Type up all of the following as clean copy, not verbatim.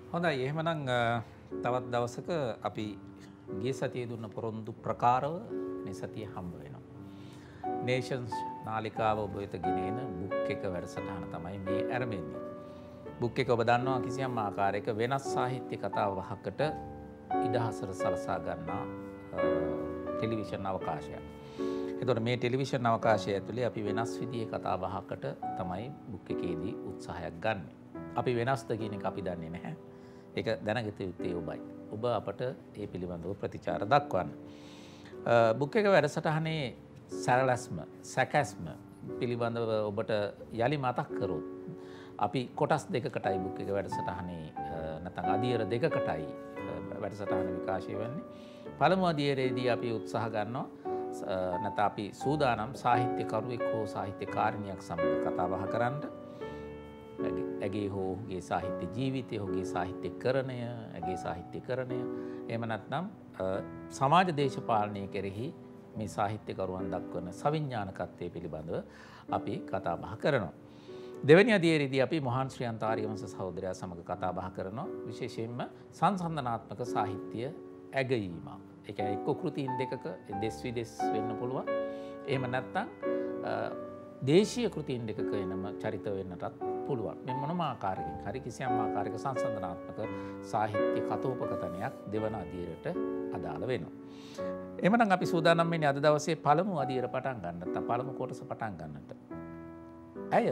හොඳයි එහෙමනම් තවත් දවසක අපි ගිය සතියේ දුන්න පොරොන්දු ප්‍රකාරව මේ සතිය හම්බ වෙනවා. නේෂන්ස් නාලිකාව ඔබ වෙත ගෙනෙන බුක් එක වැඩසටහන තමයි මේ ආරම්භෙන්නේ. බුක් එක ඔබ දන්නවා කිසියම් ආකාරයක වෙනස් සාහිත්‍ය කතා වහකට ඉඩහසර සලසා ගන්නා ටෙලිවිෂන් අවකාශයක්. එතකොට මේ ටෙලිවිෂන් අවකාශය ඇතුලේ අපි වෙනස් විදිහේ කතා බහකට තමයි බුක් එකේදී උත්සාහයක් ගන්න. අපි වෙනස්ද කියන එක අපි දන්නේ නැහැ. ඒක දැනගත යුත්තේ ඔබයි. ඔබ අපට ඒ පිළිබඳව ප්‍රතිචාර දක්වන්න. බුක් එක වැඩසටහනේ සැකැස්ම පිළිබඳව ඔබට යලි මතක් කරොත් අපි කොටස් දෙකකටයි බුක් එක වැඩසටහනේ නැත්නම් අදියර දෙකකටයි වැඩසටහන විකාශය වෙන්නේ. පළමු අදියරේදී අපි උත්සාහ ගන්නවා නැත්නම් අපි සූදානම් සාහිත්‍යකරුවෙක් හෝ සාහිත්‍යකාරිනියක් සමග කතා බහ කරන්න. ඇගේ හෝ ඔහුගේ සාහිත්‍ය ජීවිතය, ඔහුගේ සාහිත්‍යකරණය, ඇගේ සාහිත්‍යකරණය, එහෙම නැත්නම් සමාජ දේශපාලනය කෙරෙහි මේ සාහිත්‍යකරුවන් දක්වන සවිඥානිකත්වයේ පිළිබඳව අපි කතා බහ කරනවා. දෙවැනි අදියරේදී අපි මොහාන් ශ්‍රියන්ත ආර්යවංශ සහෝදරයා සමග කතා බහ කරනවා විශේෂයෙන්ම සංසන්දනාත්මක සාහිත්‍ය ඇගයීමක්. ඒ කියන්නේ එක්ක කෘතීන් දෙකක දෙස් විදෙස් වෙන්න පුළුවන්. එහෙම නැත්නම් දේශීය කෘතීන් දෙකක එනම චරිත වෙන්නටත් පුළුවන්. මේ මොනම ආකාරයකින් හරි කිසියම් ආකාරයක සංසන්දනාත්මක සාහිත්‍ය කතෝපකථනයක් දෙවන අදියරට අදාළ වෙනවා. එහෙමනම් අපි සූදානම් වෙන්නේ අද දවසේ පළමු අදියර පටන් ගන්න. නැත්නම් පළමු කොටස පටන් ගන්නට. ඇය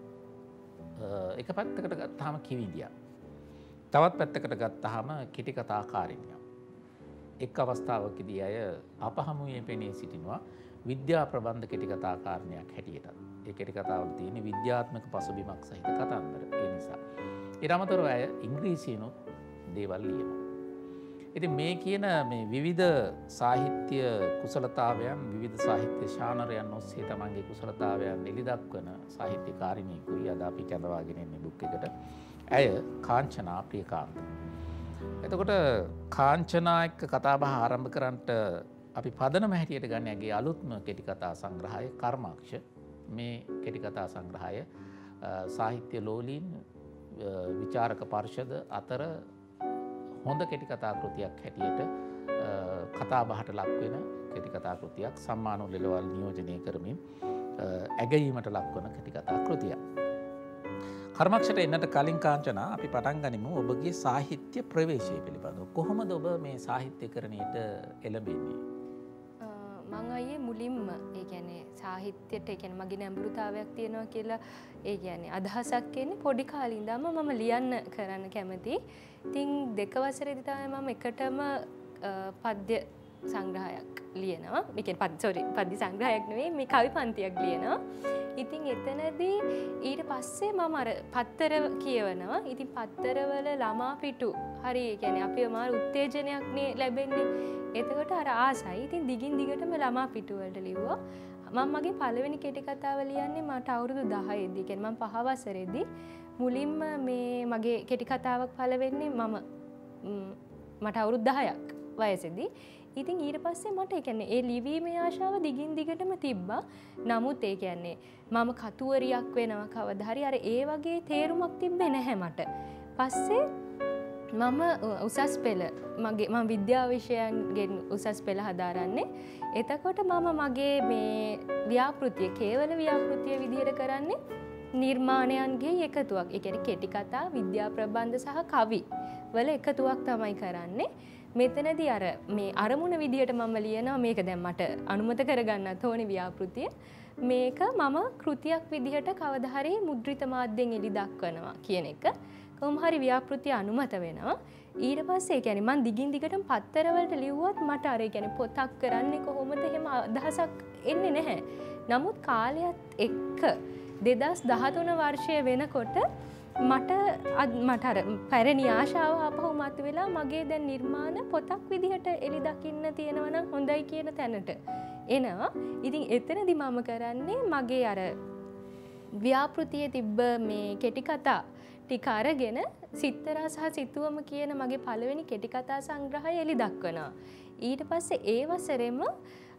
එක පැත්තකට ගත්තාම කිවිඳියක්. තවත් පැත්තකට ගත්තාම කිටි කතාකාරිනියක්. එක් අවස්ථාවකදී අය අපහමුවේ පෙනී සිටිනවා විද්‍යා ප්‍රබන්ධ කෙටි කතාකාරණයක් හැටියට. ඒ කෙටි කතාවල තියෙන විද්‍යාත්මක පසුබිමක් සහිත කතන්දර. ඒ නිසා ඊට අමතරව අය ඉංග්‍රීසියෙනුත් දේවල් ලියනවා. ඉතින් මේ කියන මේ විවිධ සාහිත්‍ය කුසලතාවයන්, විවිධ සාහිත්‍ය ශානරයන් ඔස්සේ තමන්ගේ කුසලතාවයන් එළි දක්වන සාහිත්‍යකාරිනියකුයි අද අපි කැඳවාගෙන ඉන්නේ බුක් එකට. ඇය කාංචනා ප්‍රියකාන්ත. එතකොට කාංචනා එක්ක කතාබහ ආරම්භ කරන්නට අපි පදනම හැටියට ගන්න ඇගේ අලුත්ම කෙටි කතා සංග්‍රහය කර්මාක්ෂ. මේ කෙටි කතා සංග්‍රහය සාහිත්‍ය ලෝලීන් විචාරක පරිෂද අතර හොඳ කෙටි කතා කෘතියක් හැටියට කතා බහට ලක් වෙන කෙටි කතා කෘතියක්, සම්මාන උළෙලවල් නියෝජනය කරමින් ඇගයීමට ලක්වන කෙටි කතා කෘතියක්. කර්මක්ෂට එන්නට කලින් කාංචනා අපි පටන් ගනිමු ඔබගේ සාහිත්‍ය ප්‍රවේශය පිළිබඳව. කොහොමද ඔබ මේ සාහිත්‍යකරණයට එළඹෙන්නේ? මං අයියේ මුලින්ම ඒ කියන්නේ සාහිත්‍යයට ඒ කියන්නේ මගේ නැඹුරුතාවයක් තියෙනවා කියලා ඒ කියන්නේ අදහසක් එන්නේ පොඩි කාලේ ඉඳන්ම මම ලියන්න කරන්න කැමති. ඉතින් 2 වසරේදී තමයි මම එකටම පද්‍ය සංග්‍රහයක් ලියනවා. ඒ කියන්නේ පද්‍ය සංග්‍රහයක් නෙවෙයි මේ කවි පන්තියක් ලියනවා. ඉතින් එතනදී ඊට පස්සේ මම අර පත්තර කියවනවා. ඉතින් පත්තරවල ළමා පිටු හරි ඒ කියන්නේ අපේ මාර උත්තේජනයක් නේ ලැබෙන්නේ. එතකොට අර ආසයි. ඉතින් දිගින් දිගටම ළමා පිටු වලට ලිව්වා. මම මගේ පළවෙනි කෙටි කතාව ලියන්නේ මට අවුරුදු 10ෙදී. කියන්නේ මම 5 වසරේදී මුලින්ම මේ මගේ කෙටි කතාවක් පළ වෙන්නේ මට අවුරුදු 10ක් වයසේදී. ඉතින් ඊට පස්සේ මට ඒ කියන්නේ ඒ ලිවීමේ ආශාව දිගින් දිගටම තිබ්බා. නමුත් ඒ කියන්නේ මම කතුවරියක් වෙනවා කවදා හරි අර ඒ වගේ තේරුමක් තිබ්බේ නැහැ මට. පස්සේ මම උසස් පෙළ මම විද්‍යා විෂයන්ගෙන් උසස් පෙළ හදාරන්නේ. එතකොට මම මගේ මේ ව්‍යාපෘතිය කේවල ව්‍යාපෘතිය විදිහට කරන්නේ නිර්මාණයන්ගේ එකතුවක්. ඒ කියන්නේ කෙටි කතා, විද්‍යා ප්‍රබන්ධ සහ කවි වල එකතුවක් තමයි කරන්නේ. මෙතනදී අර මේ අරමුණ විදියට මම ලියනවා මේක දැන් මට අනුමත කරගන්නත් ඕනේ ව්‍යාපෘතිය. මේක මම කෘතියක් විදිහට කවදා හරි මුද්‍රිත මාධ්‍යෙන් එලි දක්වනවා කියන එක. කොහොම හරි ව්‍යාපෘතිය අනුමත වෙනවා. ඊට පස්සේ ඒ කියන්නේ මම දිගින් දිගටම පත්තර වලට ලිව්වත් මට අර ඒ කියන්නේ පොතක් කරන්නේ කොහොමද එහෙම අදහසක් එන්නේ නැහැ. නමුත් කාලයත් එක්ක 2013 වර්ෂය වෙනකොට මට අර පැරණි ආශාව ආපහු මතුවෙලා මගේ දැන් නිර්මාණ පොතක් විදිහට එලි දකින්න තියෙනවා නම් හොඳයි කියන තැනට එනවා. ඉතින් එතනදි මම කරන්නේ මගේ අර ව්‍යාපෘතියේ තිබ්බ මේ කෙටි කතා ටික අරගෙන සිත්තරා සහ සිතුවම කියන මගේ පළවෙනි කෙටි කතා සංග්‍රහය එලි දක්වනවා. ඊට පස්සේ ඒ වසරේම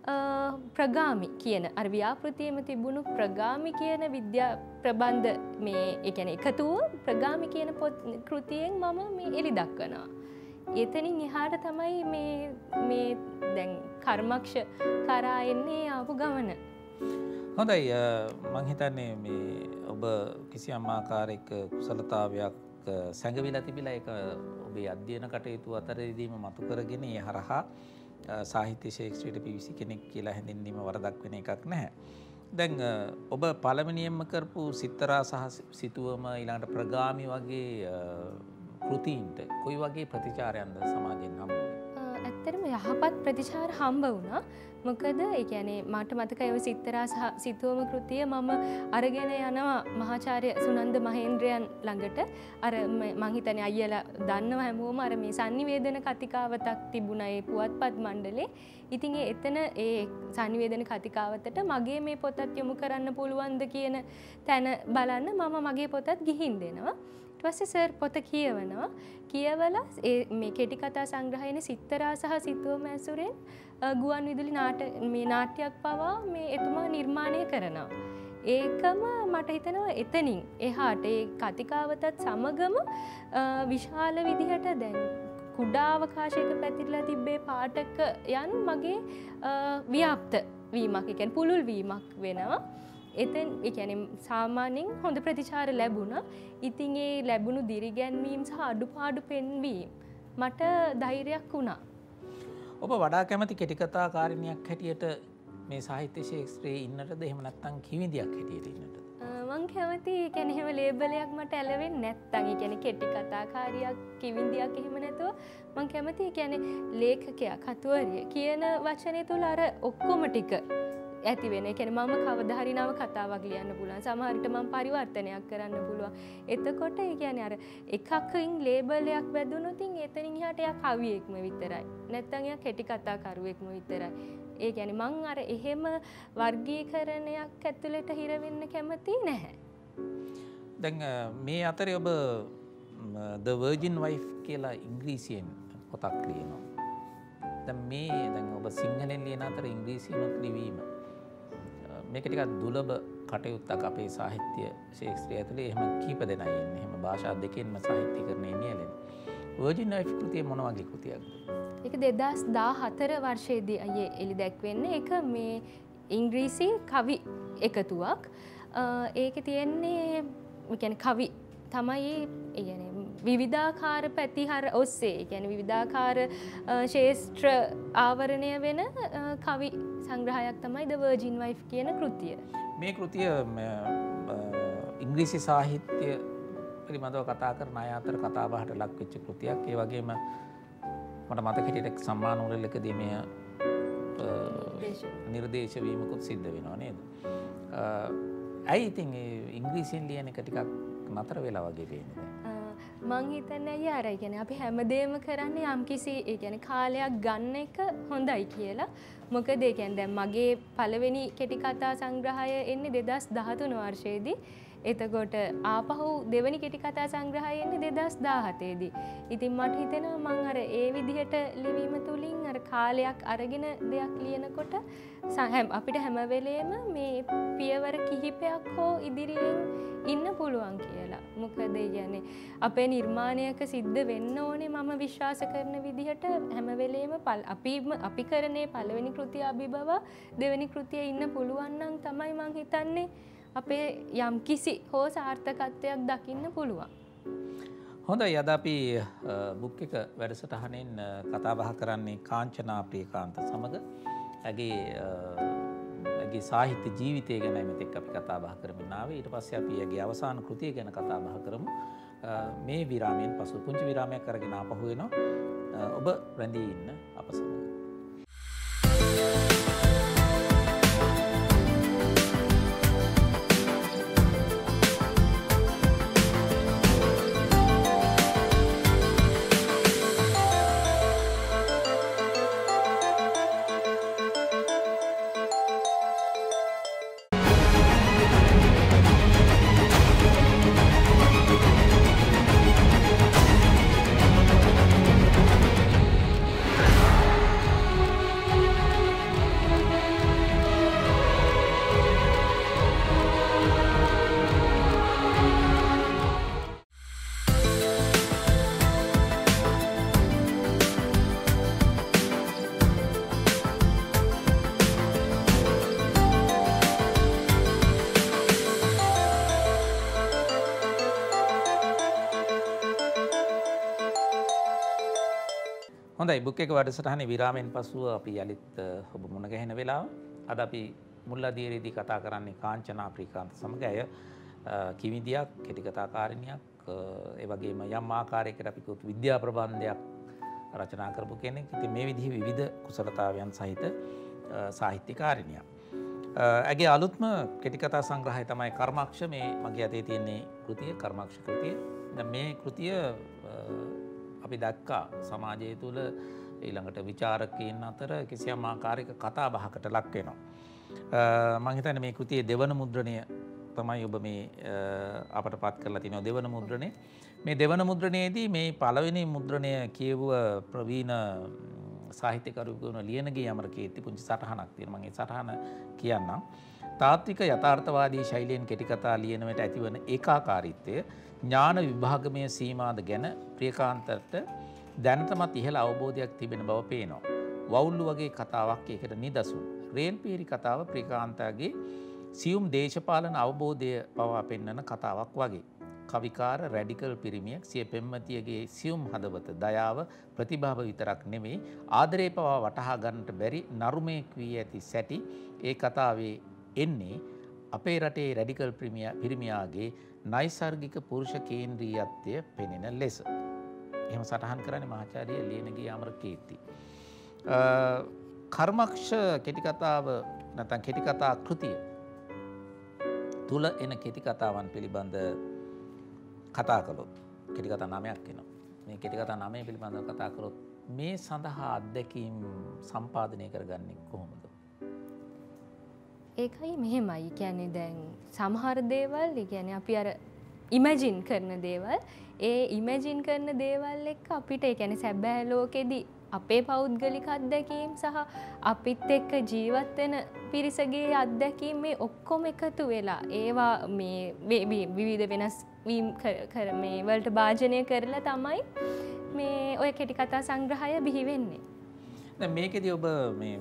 ප්‍රගාමි කියන අර ව්‍යාපෘතියේම තිබුණු ප්‍රගාමි කියන විද්‍යා ප්‍රබන්ධ මේ ඒ කියන්නේ එකතුව ප්‍රගාමි කියන කෘතියෙන් මම මේ එලි දක්වනවා. එතනින් එහාට තමයි මේ දැන් කර්මක්ෂ කරා එන්නේ ආපු ගමන. හොඳයි මං හිතන්නේ මේ ඔබ කිසියම් ආකාරයක කුසලතාවයක් සැඟවිලා තිබිලා ඒක ඔබේ අධ්‍යයන කටයුතු අතරදීම මතු කරගෙන ඒ හරහා සාහිත්‍ය ශාස්ත්‍රයට පිවිසි කෙනෙක් කියලා හැඳින්වීම වරදක් වෙන එකක් නැහැ. දැන් ඔබ පළවෙනියෙන්ම කරපු සිත්තරා සහ සිතුවම ඊළඟට ප්‍රගාමි වගේ කෘතීන්ට කොයි වගේ ප්‍රතිචාරයක්ද සමාජයෙන් හම්බ වුණේ? ඇත්තටම යහපත් ප්‍රතිචාර හම්බ වුණා. මොකද ඒ කියන්නේ මට මතකයි ඔය සිත්තරා සහ සිතුවම කෘතිය මම අරගෙන යනවා මහාචාර්ය සුනන්ද මහේන්ද්‍රයන් ළඟට. අර මං හිතන්නේ අයියලා දන්නව හැමෝම අර මේ sannivedana කතිකාවතක් තිබුණා ඒ පුවත්පත් මණ්ඩලේ. ඉතින් එතන ඒ sannivedana කතිකාවතට මගේ මේ පොතත් යොමු කරන්න පුළුවන්ද කියන තැන බලන්න මම මගේ පොතත් ගිහින් දෙනවා. ඊට පස්සේ සර් පොත කියවනවා. කියවලා මේ කෙටි කතා සංග්‍රහයේන සිත්තරා සහ සිතුවම ඇසුරෙන් ගුවන් විදුලි නාට්‍යයක් පවා මේ එතුමා නිර්මාණය කරනවා. ඒකම මට හිතෙනවා එතනින් එහාට ඒ කතිකාවතත් සමගම විශාල විදිහට දැන් කුඩා අවකාශයක පැතිරලා තිබ්බේ පාඨකයන් මගේ ව්‍යාප්ත වීමක්, ඒ කියන්නේ පුළුල් වීමක් වෙනවා. එතෙන් ඒ කියන්නේ සාමාන්‍යයෙන් හොඳ ප්‍රතිචාර ලැබුණා. ඉතින් ඒ ලැබුණු දිරිගැන්වීම් සහ අඩුපාඩු පෙන්වීම මට ධෛර්යයක් වුණා. ඔබ වඩා කැමති කෙටි කතාකාරිනියක් හැටියට මේ සාහිත්‍ය ශාස්ත්‍රයේ ඉන්නටද එහෙම නැත්නම් කිවිඳියක් හැටියට ඉන්නටද? මං කැමති ඒ කියන්නේ එහෙම ලේබලයක් මට ඇලවෙන්නේ නැත්නම් ඒ කියන්නේ කෙටි කතාකාරියක් කිවිඳියක් එහෙම නැතුව මං කැමති ඒ කියන්නේ ලේඛකයා කතුවරිය කියන වචනේ තුල අර ඔක්කොම ටික ඇති වෙන. ඒ කියන්නේ මම කවදා හරි නව කතාවක් ලියන්න පුළුවන්. සමහර විට මම පරිවර්තනයක් කරන්න පුළුවන්. එතකොට ඒ කියන්නේ අර එකකින් ලේබලයක් වැදුනොත් එතනින් එහාට එයා කවියෙක්ම විතරයි. නැත්නම් එයා කෙටි කතාකරුවෙක්ම විතරයි. ඒ කියන්නේ මං අර එහෙම වර්ගීකරණයක් ඇතුළට හිර වෙන්න කැමති නැහැ. දැන් මේ අතරේ ඔබ The Virgin Wife කියලා ඉංග්‍රීසියෙන් පොතක් ලියනවා. දැන් ඔබ සිංහලෙන් ලියන අතර ඉංග්‍රීසියෙන්ත් ලිවීම මේක ටිකක් දුර්ලභ කටයුත්තක් අපේ සාහිත්‍ය ශාස්ත්‍රය ඇතුලේ. එහෙම කීප දෙනා ඉන්නේ. එහෙම භාෂා දෙකෙන්ම සාහිත්‍යීකරණය නියැලෙන. Virgin Wife කෘතිය මොන වගේ කෘතියක්ද? ඒක 2014 වර්ෂයේදී අයියේ එලි දැක්වෙන්නේ. ඒක මේ ඉංග්‍රීසි කවි එකතුවක්. ඒකේ තියෙන්නේ ඒ කියන්නේ කවි තමයි ඒ කියන්නේ විවිධාකාර පැතිහර ඔස්සේ ඒ කියන්නේ විවිධාකාර ශාස්ත්‍ර ආවරණය වෙන කවි සංග්‍රහයක් තමයි The Virgin Wife කියන කෘතිය. මේ කෘතිය ඉංග්‍රීසි සාහිත්‍ය පිළිබඳව කතා කරන අය අතර කතා බහට ලක් වෙච්ච කෘතියක්. ඒ වගේම මට මතක හිටියට සම්මාන උළෙලකදී මේ නිර්දේශ වීමකුත් සිද්ධ වෙනවා නේද? ඇයි ඉතින් ඉංග්‍රීසියෙන් ලියන එක ටිකක් නතර වෙලා වගේ පේන්නේ? මං හිතන්නේ අයියා අර කියන්නේ අපි හැමදේම කරන්නේ යම්කිසි ඒ කියන්නේ කාලයක් ගන්න එක හොඳයි කියලා. මොකද ඒ කියන්නේ දැන් මගේ පළවෙනි කෙටි කතා සංග්‍රහය එන්නේ 2013 වර්ෂයේදී. එතකොට ආපහු දෙවෙනි කෙටි කතා සංග්‍රහය එන්නේ 2017 දී. ඉතින් මට හිතෙනවා මං අර ඒ විදිහට ලිවීම තුලින් අර කාලයක් අරගෙන දෙයක් ලියනකොට අපිට හැම වෙලේම මේ පියවර කිහිපයක් හෝ ඉදිරියෙන් ඉන්න පුළුවන් කියලා. මොකද කියන්නේ අපේ නිර්මාණයක සිද්ධ වෙන්න ඕනේ මම විශ්වාස කරන විදිහට හැම වෙලේම අපි කරන්නේ පළවෙනි කෘතිය අභිබව දෙවෙනි කෘතියේ ඉන්න පුළුවන් නම් තමයි මං හිතන්නේ අපේ යම් කිසි හෝ සාර්ථකත්වයක් දකින්න පුළුවන්. හොඳයි, අද අපි බුක් එක වැඩසටහනෙන් කතා බහ කරන්නේ කාංචනා ප්‍රියකාන්ත සමග. ඇගේ සාහිත්‍ය ජීවිතය ගැන මෙතෙක් අපි කතා බහ කරමින් ආවේ. ඊට පස්සේ අපි ඇගේ අවසාන කෘතිය ගැන කතා බහ කරමු. මේ විරාමයෙන් පසු පුංචි විරාමයක් අරගෙන ආපහු වෙනවා. ඔබ රැඳී ඉන්න අප සමග. හොඳයි බුක් එක වැඩසටහනේ විරාමයෙන් පසුව අපි යලිත් ඔබ මුණ ගැහෙන වෙලාව. අද අපි මුල්ලදියේදී කතා කරන්නේ කාංචනා ප්‍රීකාන්ත සමග. අය කිවිදියක්, කෙටි කතාකාරිනියක්, ඒ වගේම යම් ආකාරයකට අපි කිව්වොත් විද්‍යා ප්‍රබන්ධයක් රචනා කරපු කෙනෙක්. ඉතින් මේ විදිහේ විවිධ කුසලතාවයන් සහිත සාහිත්‍යකාරිනියක්. ඇගේ අලුත්ම කෙටි කතා සංග්‍රහය තමයි කර්මක්ෂ. මේ මගේ අතේ තියෙන්නේ කෘතිය, කර්මක්ෂ කෘතිය. දැන් මේ කෘතිය අපි දැක්කා සමාජය තුළ ඊළඟට විචාරකයන් අතර කිසියම් ආකාරයක කතා බහකට ලක් වෙනවා. මම හිතන්නේ මේ කෘතියේ දෙවන මුද්‍රණය තමයි ඔබ මේ අපට පත් කරලා තිනවා දෙවන මුද්‍රණය. මේ දෙවන මුද්‍රණයේදී මේ පළවෙනි මුද්‍රණය කියවුව ප්‍රවීණ සාහිත්‍යකරුවෙකු වුණ ලියනගේ අමරකීර්ති පුංචි සටහනක් තියෙනවා. මම ඒ සටහන කියන්නම්. තාත්වික යථාර්ථවාදී ශෛලියෙන් කෙටි කතා ලියනවට ඇතිවන ඒකාකාරීත්වය ඥාන විභාගමය සීමාද ගැන ප්‍රියකාන්තට දැනටමත් ඉහළ අවබෝධයක් තිබෙන බව පේනවා. වවුල්ලු වගේ කතාවක් ඒකට නිදසුන්. රේල් පීරි කතාව ප්‍රියකාන්තගේ සියුම් දේශපාලන අවබෝධය පවා පෙන්වන කතාවක් වගේ. කවිකාර රැඩිකල් පිරිමියක් සිය පෙම්වතියගේ සියුම් හදවත දයාව ප්‍රතිභාව විතරක් නෙමෙයි ආදරේ පවා වටහා ගන්නට බැරි නරුමෙක් වී ඇති සැටි ඒ කතාවේ එන්නේ අපේ රටේ රැඩිකල් පිරිමියාගේ නයිසර්ගික පුරුෂ කේන්ද්‍රීයත්වය පෙනෙන ලෙස. එහෙම සටහන් කරන්නේ මහාචාර්ය ලියනගේ අමරකීර්ති. කර්මක්ෂ කෙටි කතාව නැත්නම් කෙටි කතා කෘතිය තුල එන කෙටි කතාවන් පිළිබඳ කතා කළොත් කෙටි කතා 9ක් එනවා. මේ කෙටි කතා 9 පිළිබඳව කතා කරොත් මේ සඳහා අත්දැකීම් සම්පාදනය කරගන්නේ කොහොමද? ඒකයි මෙහෙමයි. කියන්නේ දැන් සමහර දේවල් කියන්නේ අපි අර ඉමැජින් කරන දේවල් ඒ ඉමැජින් කරන දේවල් එක්ක අපිට ඒ කියන්නේ සැබෑ ලෝකෙදී අපේ පෞද්ගලික අත්දැකීම් සහ අපිත් එක්ක ජීවත් වෙන පිරිසගේ අත්දැකීම් මේ ඔක්කොම එකතු වෙලා ඒවා මේ විවිධ වෙනස් වීම් කර මේ වලට භාජනය කරලා තමයි මේ ඔය කෙටි කතා සංග්‍රහය බිහි වෙන්නේ. දැන් මේකෙදී ඔබ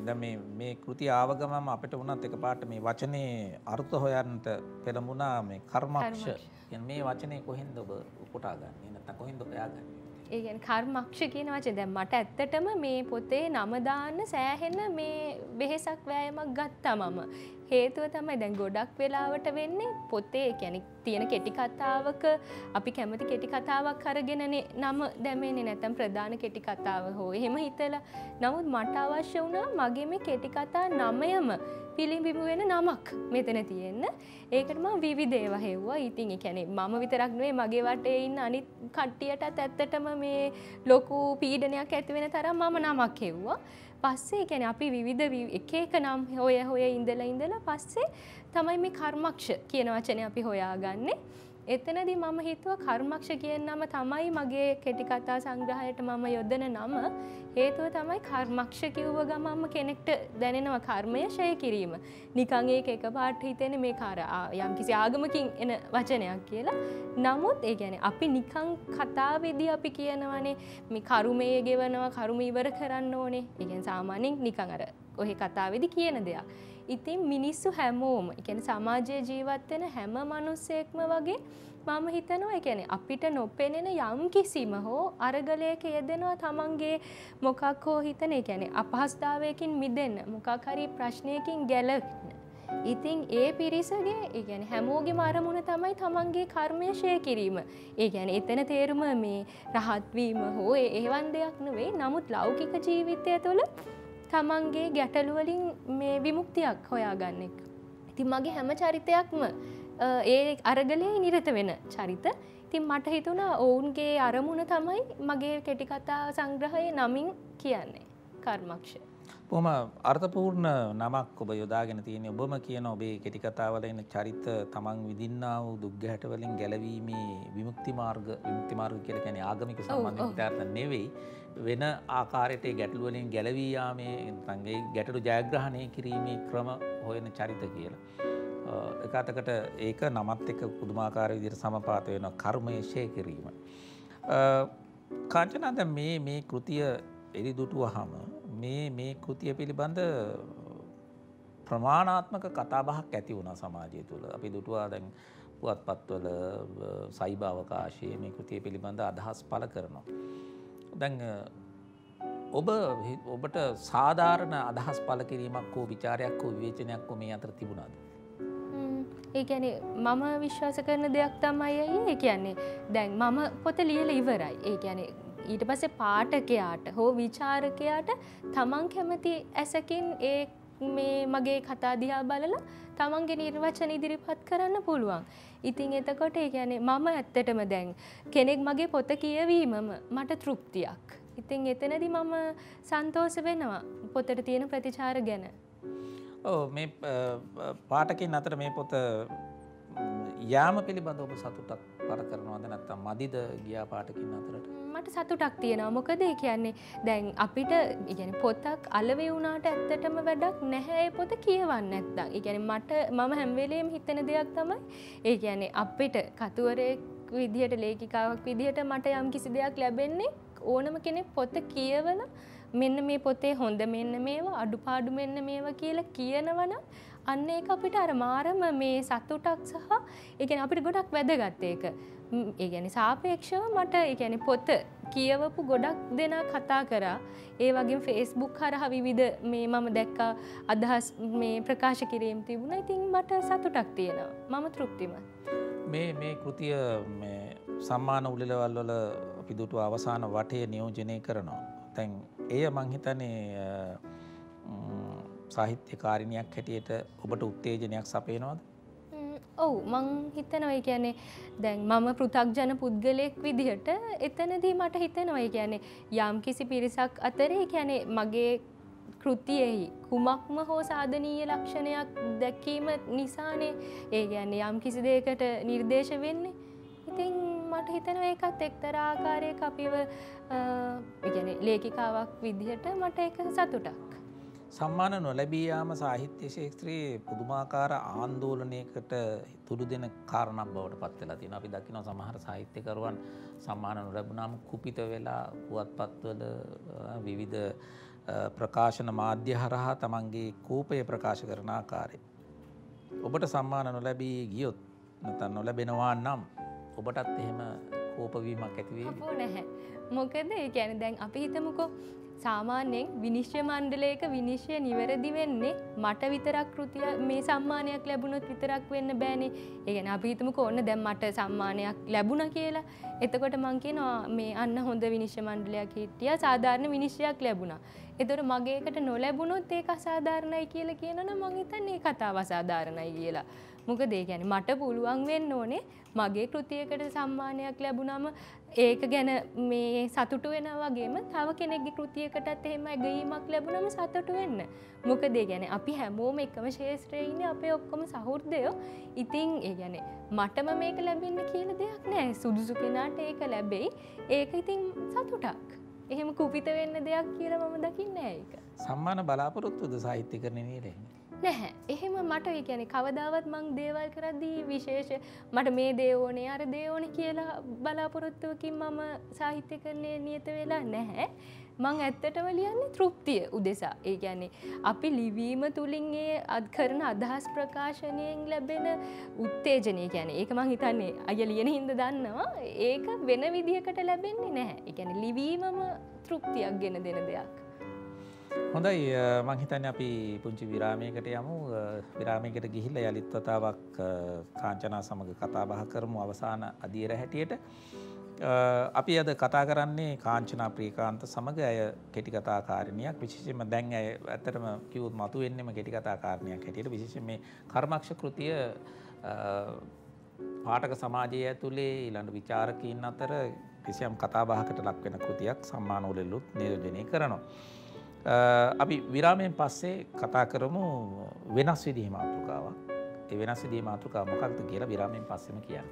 මේ කෘතිය ආව ගමම අපිට වුණත් එකපාරට මේ වචනේ අර්ථ හොයන්නට පෙළඹුණා මේ කර්මක්ෂ. මේ වචනේ කොහෙන්ද ඔබ උපුටාගන්නේ? නැත්නම් කොහෙන්ද හොයාගන්නේ? ඒ කියන්නේ කර්මක්ෂ කියන වචනේ දැන් මට ඇත්තටම මේ පොතේ නම දාන්න සෑහෙන මේ වෙහෙසක් වෑයමක් ගත්තා මම. හේතුව තමයි දැන් ගොඩක් වෙලාවට වෙන්නේ පොතේ කියන්නේ තියෙන කෙටි කතාවක අපි කැමති කෙටි කතාවක් අරගෙනනේ නම දැමෙන්නේ නැත්නම් ප්‍රධාන කෙටි කතාව හෝ එහෙම හිතලා. නමුත් මට අවශ්‍ය වුණා මගේ මේ කෙටි කතා නමයම පිළිඹිබු වෙන නමක් මෙතන තියෙන්න. ඒකට මම විවිධ ඒවා හෙව්වා. ඉතින් ඒ කියන්නේ මම විතරක් නෙවෙයි මගේ වටේ ඉන්න අනිත් කට්ටියටත් ඇත්තටම මේ ලොකු පීඩනයක් ඇති වෙන තරම් මම නමක් හෙව්වා. පස්සේ කියන්නේ අපි විවිධ එක එක නම් හොය ඉඳලා පස්සේ තමයි මේ කර්මක්ෂ කියන වචනේ අපි හොයාගන්නේ. එතනදී මම හිතුවා කර්මක්ෂ කියන නම තමයි මගේ කෙටි කතා සංග්‍රහයට මම යොදන නම. හේතුව තමයි කර්මක්ෂ කිව්ව ගමන්ම කෙනෙක්ට දැනෙනවා කර්මය ෂය කිරීම. නිකන් ඒක එකපාරට හිතෙන්නේ මේක අර යම්කිසි ආගමකින් එන වචනයක් කියලා. නමුත් ඒ කියන්නේ අපි නිකන් කතාවේදී අපි කියනවානේ මේ කර්මය ගෙවනවා කර්ම ඉවර කරන්න ඕනේ. ඒ කියන්නේ සාමාන්‍යයෙන් නිකන් අර ඔහේ කතාවේදී කියන දෙයක්. ඉතින් මිනිස්සු හැමෝම ඒ කියන්නේ සමාජයේ ජීවත් වෙන හැම මිනිස්සෙක්ම වගේ මම හිතනවා ඒ කියන්නේ අපිට නොපෙනෙන යම් කිසිම හෝ අරගලයක යෙදෙනවා තමන්ගේ මොකක් හෝ හිතන ඒ කියන්නේ අපහසුතාවයකින් මිදෙන්න මොකක් හරි ප්‍රශ්නයකින් ගැලවෙන්න. ඉතින් ඒ පිරිසගේ ඒ කියන්නේ හැමෝගෙම අරමුණ තමයි තමන්ගේ කර්මය ෂය කිරීම. ඒ කියන්නේ එතන තේරුම මේ රහත් වීම හෝ ඒවන් දෙයක් නෙවෙයි. නමුත් ලෞකික ජීවිතය තුළ තමන්ගේ ගැටලු වලින් මේ විමුක්තියක් හොයාගන්න එක. ඉතින් මගේ හැම චරිතයක්ම ඒ අරගලේ නිරත වෙන චරිත. ඉතින් මට හිතුණා ඔවුන්ගේ අරමුණ තමයි මගේ කෙටි කතා සංග්‍රහයේ නමින් කියන්නේ කර්මක්ෂ. බොහොම අර්ථපූර්ණ නමක් ඔබ යොදාගෙන තියෙන්නේ. ඔබම කියන ඔබේ කෙටි කතාවල එන චරිත තමන් විඳින්නා වූ දුක් ගැහැට වලින් ගැලවීමේ විමුක්ති මාර්ග කියලා කියන්නේ ආගමික සම්බන්ධතාවක් නෙවෙයි. වෙන ආකාරයට ගැටලු වලින් ගැලවී යාමේ නැත්නම් ඒ ගැටලු ජයග්‍රහණය කිරීමේ ක්‍රම හොයන චරිත කියලා. එකතකට ඒක නමත් එක්ක පුදුමාකාර විදිහට සමපාත වෙනවා කර්මය ෂය කිරීම. කාංචනා දැන් මේ කෘතිය එළිදුටුවහම මේ කෘතිය පිළිබඳ ප්‍රමාණාත්මක කතාබහක් ඇති වුණා සමාජය තුළ. අපි දුටුවා දැන් පුවත්පත්වල සයිබර් අවකාශයේ මේ කෘතිය පිළිබඳ අදහස් පළ කරනවා. දැන් ඔබට සාධාරණ අදහස් පළ කිරීමක් හෝ විචාරයක් හෝ විවේචනයක් හෝ මේ අතර තිබුණාද? ඒ කියන්නේ මම විශ්වාස කරන දෙයක් තමයි ඒ කියන්නේ දැන් මම පොත ලියලා ඉවරයි. ඒ කියන්නේ ඊට පස්සේ පාඨකයාට හෝ විචාරකයාට තමන් කැමති ඇසකින් ඒ මේ මගේ කතා දිහා බලලා තමන්ගේ නිර්වචන ඉදිරිපත් කරන්න පුළුවන්. ඉතින් එතකොට ඒ කියන්නේ මම ඇත්තටම දැන් කෙනෙක් මගේ පොත කියවීමම මට තෘප්තියක්. ඉතින් එතනදී මම සන්තෝෂ වෙනවා පොතට තියෙන ප්‍රතිචාර ගැන. ඔව් මේ පාඨකයන් අතර මේ පොත යාම පිළිබඳව ඔබ සතුටක් පළ කරනවද නැත්නම් මදිද ගියා පාඨකයන් අතරට? මට සතුටක් තියෙනවා. මොකද ඒ කියන්නේ දැන් අපිට ඒ කියන්නේ පොතක් අලෙවි වුණාට ඇත්තටම වැඩක් නැහැ ඒ පොත කියවන්න නැත්නම්. ඒ කියන්නේ මම හැම වෙලේම හිතන දෙයක් තමයි ඒ කියන්නේ අපිට කතුවරයෙක් විදිහට ලේඛිකාවක් විදිහට මට යම් කිසි දෙයක් ලැබෙන්නේ ඕනම කෙනෙක් පොත කියවලා මෙන්න මේ පොතේ හොඳ මෙන්න මේවා අඩුපාඩු මෙන්න මේවා කියලා කියනවනම් අන්න ඒක අපිට අර මාරම මේ සතුටක් සහ ඒ කියන්නේ අපිට ගොඩක් වැදගත් ඒක. ඒ කියන්නේ සාපේක්ෂව මට ඒ කියන්නේ පොත කියවපු ගොඩක් දෙනා කතා කරා. ඒ වගේම Facebook හරහා විවිධ මේ මම දැක්කා අදහස් මේ ප්‍රකාශ කිරීම තිබුණා. ඉතින් මට සතුටක් තියෙනවා. මම තෘප්තිමත්. මේ කෘතිය මේ සම්මාන උළෙලවල් වල අපි දුටුව අවසාන වටේ නියෝජනය කරනවා. දැන් එය මං හිතන්නේ සාහිත්‍යකාරිනියක් හැටියට ඔබට උත්තේජනයක් සපයනවද? ඔව් මං හිතනවා ඒ කියන්නේ දැන් මම පෘථග්ජන පුද්ගලයෙක් විදිහට එතනදී මට හිතෙනවා ඒ කියන්නේ යම් කිසි පිරිසක් අතරේ ඒ කියන්නේ මගේ කෘතියෙහි කුමක්ම හෝ සාධනීය ලක්ෂණයක් දැකීම නිසානේ ඒ කියන්නේ යම් කිසි දෙයකට නිර්දේශ වෙන්නේ. ඉතින් මට හිතෙනවා ඒකත් එක්තරා ආකාරයක අපිව ඒ කියන්නේ ලේඛිකාවක් විදිහට මට ඒක සතුටක්. සම්මාන නොලැබී යාම සාහිත්‍ය ක්ෂේත්‍රයේ පුදුමාකාර ආందోලනයකට තුඩු දෙන කාරණයක් බවට පත් වෙලා තියෙනවා. අපි දකිනවා සමහර සාහිත්‍යකරුවන් සම්මාන නොලැබුණාම කුපිත වෙලා පුවත්පත්වල විවිධ ප්‍රකාශන මාධ්‍ය හරහා තමන්ගේ කෝපය ප්‍රකාශ කරන ආකාරය. ඔබට සම්මාන නොලැබී ගියොත් නැත්නම් නොලැබෙනවා නම් ඔබටත් එහෙම කෝප වීමක් ඇති වෙයි? අපෝ නැහැ. මොකද ඒ කියන්නේ දැන් අපි හිතමුකෝ සාමාන්‍යයෙන් විනිශ්චය මණ්ඩලයක විනිශ්චය නිවැරදි වෙන්නේ මට විතරක් කෘතිය මේ සම්මානයක් ලැබුණොත් විතරක් වෙන්න බෑනේ. ඒ කියන්නේ අපි හිතමුකෝ ඕන්න දැන් මට සම්මානයක් ලැබුණා කියලා. එතකොට මං කියනවා මේ අන්න හොඳ විනිශ්චය මණ්ඩලයක් හිටියා සාධාරණ විනිශ්චයක් ලැබුණා. ඒතර මගේ එකට නොලැබුණොත් ඒක අසාධාරණයි කියලා කියනවනම් මං හිතන්නේ ඒ කතාව අසාධාරණයි කියලා. මොකද ඒ කියන්නේ මට පුළුවන් වෙන්න ඕනේ මගේ කෘතියකට සම්මානයක් ලැබුණාම ඒක ගැන මේ සතුටු වෙනවා වගේම තව කෙනෙක්ගේ කෘතියකටත් එහෙම ඇගීමක් ලැබුණාම සතුටු වෙන්න. මොකද ඒ කියන්නේ අපි හැමෝම එකම ශාස්ත්‍රයේ ඉන්නේ අපේ ඔක්කොම සහෘදයෝ. ඉතින් ඒ කියන්නේ මටම මේක ලැබෙන්න කියලා දෙයක් නැහැ. සුදුසු කෙනාට ඒක ලැබෙයි. ඒක ඉතින් සතුටක්. එහෙම කුපිත වෙන්න දෙයක් කියලා මම දකින්නේ නැහැ ඒක. සම්මාන බලාපොරොත්තුද සාහිත්‍යකරණයේ නේද? නැහැ. එහෙම මට ඒ කියන්නේ කවදාවත් මං දේවල් කරද්දී විශේෂ මට මේ දේ ඕනේ අර දේ ඕනේ කියලා බලාපොරොත්තුවකින් මම සාහිත්‍යකරණයේ නියත වෙලා නැහැ. මං ඇත්තටම ලියන්නේ තෘප්තිය උදෙසා. ඒ කියන්නේ අපි ලිවීම තුලින් ඒ කරන අදහස් ප්‍රකාශනයෙන් ලැබෙන උත්තේජනය කියන්නේ ඒක මං හිතන්නේ අය ලියන හින්දා දන්නවා ඒක වෙන විදිහකට ලැබෙන්නේ නැහැ. ඒ කියන්නේ ලිවීමම තෘප්තියක් ගෙන දෙන දෙයක්. හොඳයි මං හිතන්නේ අපි පුංචි විරාමයකට යමු. විරාමයකට ගිහිල්ලා යලිත් වතාවක් කාංචනා සමග කතා බහ කරමු අවසාන අදියර හැටියට. අපි අද කතා කරන්නේ කාංචනා ප්‍රියකාන්ත සමග අය කෙටි කතාකාරිනියක්. විශේෂයෙන්ම දැන් අය ඇත්තටම කිව්වොත් මතුවෙන්නේම කෙටි කතාකාරිනියක් හැටියට. විශේෂයෙන් මේ කර්මක්ෂ කෘතිය පාඨක සමාජය ඇතුලේ ඊළඟ විචාරකීන් අතර කිසියම් කතා බහකට ලක් වෙන කෘතියක් සම්මාන උළෙලුත් නියෝජනය කරනවා. අපි විරාමයෙන් පස්සේ කතා කරමු වෙනස් විදිහේ මාතෘකාවක්. ඒ වෙනස් විදිහේ මාතෘකාව මොකක්ද කියලා විරාමයෙන් පස්සෙම කියන්න.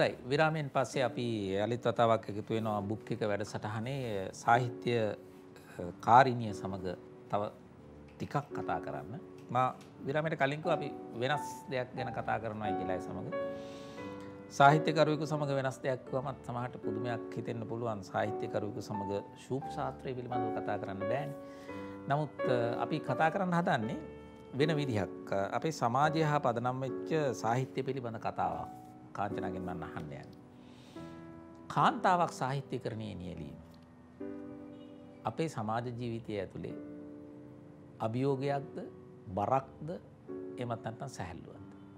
හොඳයි විරාමයෙන් පස්සේ අපි යලිත් වතාවක් එකතු වෙනවා බුක් එක වැඩසටහනේ සාහිත්‍ය කාරිනිය සමග තව ටිකක් කතා කරන්න. මා විරාමයට කලින් අපි වෙනස් දෙයක් ගැන කතා කරනවායි කියලා ඒ සමග සාහිත්‍යකරුවෙකු සමග වෙනස් දෙයක් වමත් සමහරට පුදුමයක් හිතෙන්න පුළුවන්. සාහිත්‍යකරුවෙකු සමග ශූප ශාස්ත්‍රය පිළිබඳව කතා කරන්න බෑනේ. නමුත් අපි කතා කරන්න හදන්නේ වෙන විදිහක්. අපේ සමාජය හා පදනම් වෙච්ච සාහිත්‍ය පිළිබඳ කතාවක් කාංචනාගෙන් මම අහන්න යන්නේ. කාන්තාවක් සාහිත්‍යකරණයේ නියැලීම අපේ සමාජ ජීවිතය ඇතුලේ අභියෝගයක්ද බරක්ද එමත් නැත්නම් සැහැල්ලුවක්ද?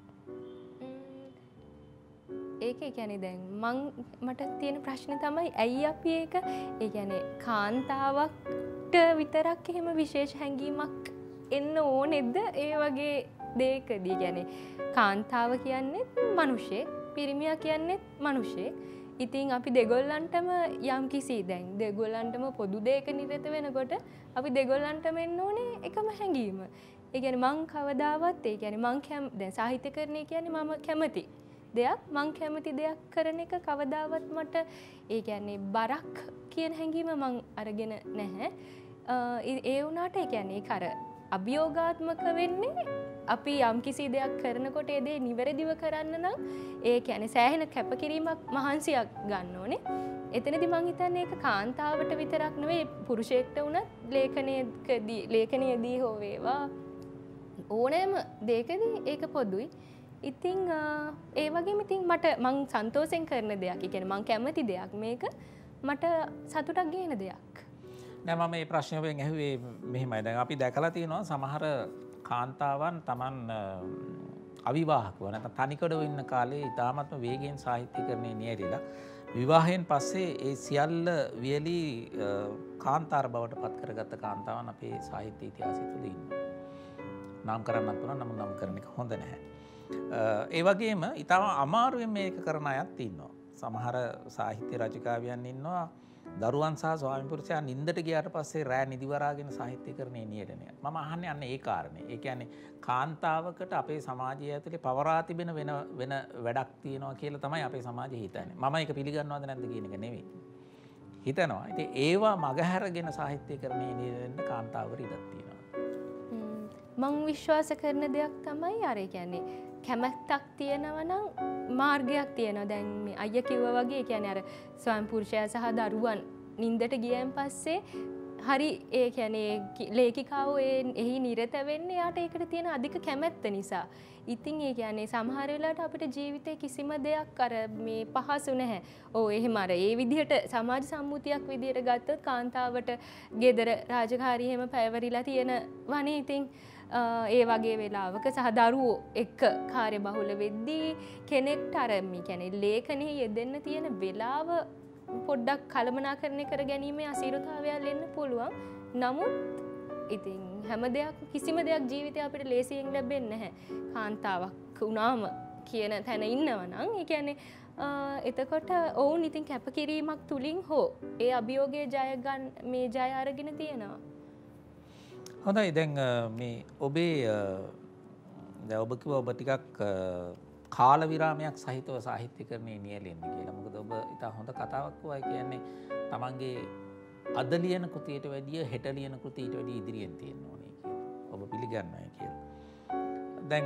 ඒක කියන්නේ දැන් මට තියෙන ප්‍රශ්නේ තමයි ඇයි අපි ඒක ඒ කියන්නේ කාන්තාවක්ට විතරක් එහෙම විශේෂ හැඟීමක් එන්න ඕනේද ඒ වගේ දෙයකදී? කියන්නේ කාන්තාව කියන්නේ මිනිහෙක්, පිරිමියා කියන්නේ මිනිහෙක්. ඉතින් අපි දෙගොල්ලන්ටම යම් කිසි දැන් දෙගොල්ලන්ටම පොදු දෙයක නිරත වෙනකොට අපි දෙගොල්ලන්ටම එන්න ඕනේ එකම හැඟීම. ඒ කියන්නේ මං කවදාවත් ඒ කියන්නේ මං දැන් සාහිත්‍යකරණය කියන්නේ මම කැමති දෙයක්, මං කැමති දෙයක් කරන එක කවදාවත් මට ඒ කියන්නේ බරක් කියන හැඟීම මං අරගෙන නැහැ. ඒ වුණාට ඒ කියන්නේ ඒක අර අභියෝගාත්මක වෙන්නේ අපි යම් කිසි දෙයක් කරනකොට ඒ දේ නිවැරදිව කරන්න නම් ඒ කියන්නේ සෑහෙන කැපකිරීමක් මහන්සියක් ගන්න ඕනේ. එතනදී මං හිතන්නේ ඒක කාන්තාවට විතරක් නෙවෙයි පුරුෂයෙක්ට වුණත් ලේඛනයේදී හෝ වේවා ඕනෑම දෙයකදී ඒක පොදුයි. ඉතින් ඒ වගේම ඉතින් මං සන්තෝෂෙන් කරන දෙයක්. ඒ කියන්නේ මං කැමති දෙයක් මේක මට සතුටක් ගේන දෙයක්. නෑ මම මේ ප්‍රශ්නේ ඔබෙන් ඇහුවේ මෙහෙමයි. දැන් අපි දැකලා තියෙනවා සමහර කාන්තාවන් Taman අවිවාහකව නැත්නම් තනිකඩව ඉන්න කාලේ ඉතාමත්ම වේගයෙන් සාහිත්‍යකරණයේ නියැලිලා විවාහයෙන් පස්සේ ඒ සියල්ල වියලි කාන්තාර බවට පත් කරගත්ත කාන්තාවන් අපේ සාහිත්‍ය ඉතිහාසය තුළ ඉන්නවා. නම් කරන්නත් පුළුවන්, නමුත් නම් කරන එක හොඳ නැහැ. ඒ වගේම ඉතාම අමාරුවෙන් මේක කරන අයත් ඉන්නවා. සමහර සාහිත්‍ය රචිකාවියන් ඉන්නවා දරුවන් සහ ස්වාමි පුරුෂයා නින්දට ගියාට පස්සේ රෑ නිදිවරාගෙන සාහිත්‍යකරණයේ නියැලෙන. මම අහන්නේ අන්න ඒ කාරණේ. ඒ කියන්නේ කාන්තාවකට අපේ සමාජය ඇතුලේ පවරා තිබෙන වෙන වැඩක් තියෙනවා කියලා තමයි අපේ සමාජය හිතන්නේ. මම ඒක පිළිගන්නවද නැද්ද කියන එක නෙවෙයි. හිතනවා. ඉතින් ඒවා මගහැරගෙන සාහිත්‍යකරණයේ නියැලෙන්න කාන්තාවරු ඉඩක් තියෙනවා. මං විශ්වාස කරන දෙයක් තමයි අර කියන්නේ කැමැත්තක් තියෙනවා නම් මාර්ගයක් තියෙනවා. දැන් මේ අයියා කිව්වා වගේ ඒ කියන්නේ අර ස්වාමි පුරුෂයා සහ දරුවන් නින්දට ගියන් පස්සේ හරි ඒ කියන්නේ ලේඛිකාවෝ එහි නිරත වෙන්නේ යාට ඒකට තියෙන අධික කැමැත්ත නිසා. ඉතින් ඒ කියන්නේ සමහර වෙලාවට අපිට ජීවිතේ කිසිම දෙයක් අර මේ පහසු නැහැ. ඔව් එහෙම අර ඒ විදිහට සමාජ සම්මුතියක් විදිහට ගත්තොත් කාන්තාවට ගෙදර රාජකාරී එහෙම පැවරිලා තියෙනවනේ. ඉතින් ඒ වගේ වෙලාවක සහ දරුවෝ එක්ක කාර්යබහුල වෙද්දී කෙනෙක්ට අර මේ කියන්නේ ලේඛනයේ යෙදෙන්න තියෙන වෙලාව පොඩ්ඩක් කළමනාකරණය කර ගැනීමේ අසීරුතාවයල් එන්න පුළුවන්. නමුත් ඉතින් කිසිම දෙයක් ජීවිතේ අපිට ලේසියෙන් ලැබෙන්නේ නැහැ. කාන්තාවක් වුණාම කියන තැන ඉන්නවා නම් ඒ කියන්නේ එතකොට ඔවුන් ඉතින් කැපකිරීමක් තුලින් හෝ ඒ අභියෝගයේ ජය අරගෙන තියෙනවා. හොඳයි දැන් මේ ඔබේ දැන් ඔබ කිව්වා ඔබ ටිකක් කාල විරාමයක් සහිතව සාහිත්‍යකරණයේ නියැලෙන්නේ කියලා. මොකද ඔබ ඉතා හොඳ කතාවක් කිව්වා. කියන්නේ තමන්ගේ අද ලියන කෘතියට වැඩිය හෙට ලියන කෘතියට වැඩිය ඉදිරියෙන් තියෙන්න ඕනේ කියලා. ඔබ පිළිගන්නවා කියලා. දැන්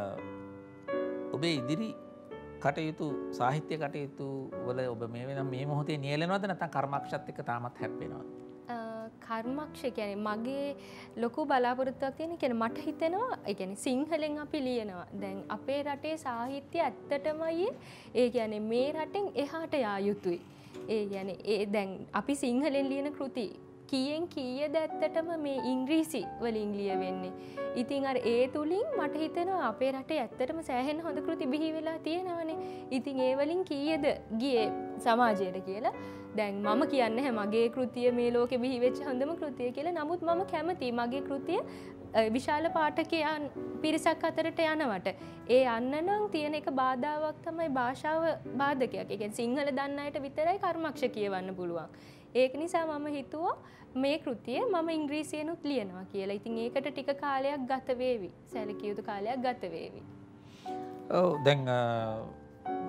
ඔබේ ඉදිරි කටයුතු සාහිත්‍ය කටයුතු වල ඔබ මේ මොහොතේ නියැලෙනවද නැත්නම් කර්මක්ෂත් එක්ක තාමත් හැප්පෙනවද? කර්මක්ෂ කියන්නේ මගේ ලොකු බලාපොරොත්තුවක් තියෙන. කියන්නේ මට හිතෙනවා ඒ කියන්නේ සිංහලෙන් අපි ලියනවා. දැන් අපේ රටේ සාහිත්‍ය ඇත්තටමයි ඒ කියන්නේ මේ රටෙන් එහාට යා යුතුයි. ඒ කියන්නේ දැන් අපි සිංහලෙන් ලියන කෘති කීයෙන් කීයද ඇත්තටම මේ ඉංග්‍රීසි වලින් ලියවෙන්නේ. ඉතින් අර ඒ තුලින් මට හිතෙනවා අපේ රටේ ඇත්තටම සෑහෙන හොඳ කෘති බිහි වෙලා තියෙනවානේ. ඉතින් ඒ වලින් කීයද ගියේ සමාජයට කියලා. දැන් මම කියන්නේ මගේ කෘතිය මේ ලෝකෙ බිහි වෙච්ච හොඳම කෘතිය කියලා. නමුත් මම කැමතියි මගේ කෘතිය විශාල පාඨකයන් පිරිසක් අතරට යනවට. ඒ යන්න නම් තියෙන එක බාධාවක් තමයි භාෂාව බාධකයක්. ඒ කියන්නේ සිංහල දන්න අයට විතරයි කර්මක්ෂ කියවන්න පුළුවන්. ඒක නිසා මම හිතුවා මේ කෘතිය මම ඉංග්‍රීසියෙන්ුත් ලියනවා කියලා. ඉතින් ඒකට ටික කාලයක් ගත වේවි. සැලකිය යුතු කාලයක් ගත වේවි. ඔව් දැන්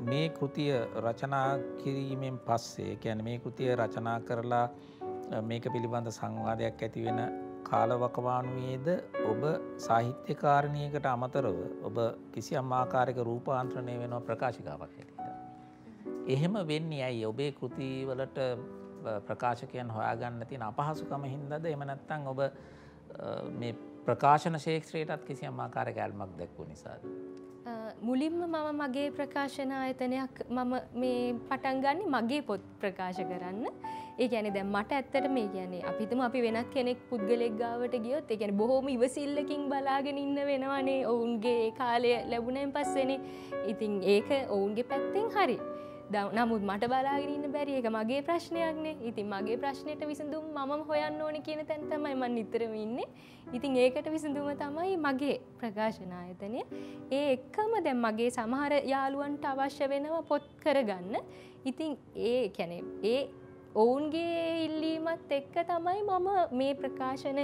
මේ කෘතිය රචනා කිරීමෙන් පස්සේ කියන්නේ මේ කෘතිය රචනා කරලා මේක පිළිබඳ සංවාදයක් ඇති වෙන කාලවකවානුවේද ඔබ සාහිත්‍යකාරණියකට අමතරව ඔබ කිසියම් ආකාරයක රූපාන්තරණය වෙනවා ප්‍රකාශිකාවක් හැටියට. එහෙම වෙන්නේ ඇයි? ඔබේ කෘතිවලට ප්‍රකාශකයන් හොයාගන්න තියෙන අපහසුකම හින්දාද? එහෙම නැත්නම් ඔබ මේ ප්‍රකාශන ක්ෂේත්‍රයටත් කිසියම් ආකාරයක ඇල්මක් දැක්වූ නිසාද? මුලින්ම මම මගේ ප්‍රකාශන ආයතනයක් මම මේ පටන් ගන්නේ මගේ පොත් ප්‍රකාශ කරන්න. ඒ කියන්නේ දැන් මට ඇත්තට මේ කියන්නේ අපි හිතමු අපි වෙනත් කෙනෙක් පුද්ගලෙක් ගාවට ගියොත් ඒ කියන්නේ බොහොම ඉවසිල්ලකින් බලාගෙන ඉන්න වෙනවනේ ඔවුන්ගේ කාලය ලැබුණෙන් පස්සේනේ. ඉතින් ඒක ඔවුන්ගේ පැත්තෙන් හරි. නමුත් මට බලාගෙන ඉන්න බැරි ඒක මගේ ප්‍රශ්නයක්නේ. ඉතින් මගේ ප්‍රශ්නෙට විසඳුම මමම හොයන්න ඕනේ කියන තැන තමයි මම නිතරම ඉන්නේ. ඉතින් ඒකට විසඳුම තමයි මගේ ප්‍රකාශන ආයතනය. ඒ එක්කම දැන් මගේ සමහර යාළුවන්ට අවශ්‍ය වෙනවා පොත් කරගන්න. ඉතින් ඒ කියන්නේ ඒ ඔවුන්ගේ ඉල්ලීමත් එක්ක තමයි මම මේ ප්‍රකාශනය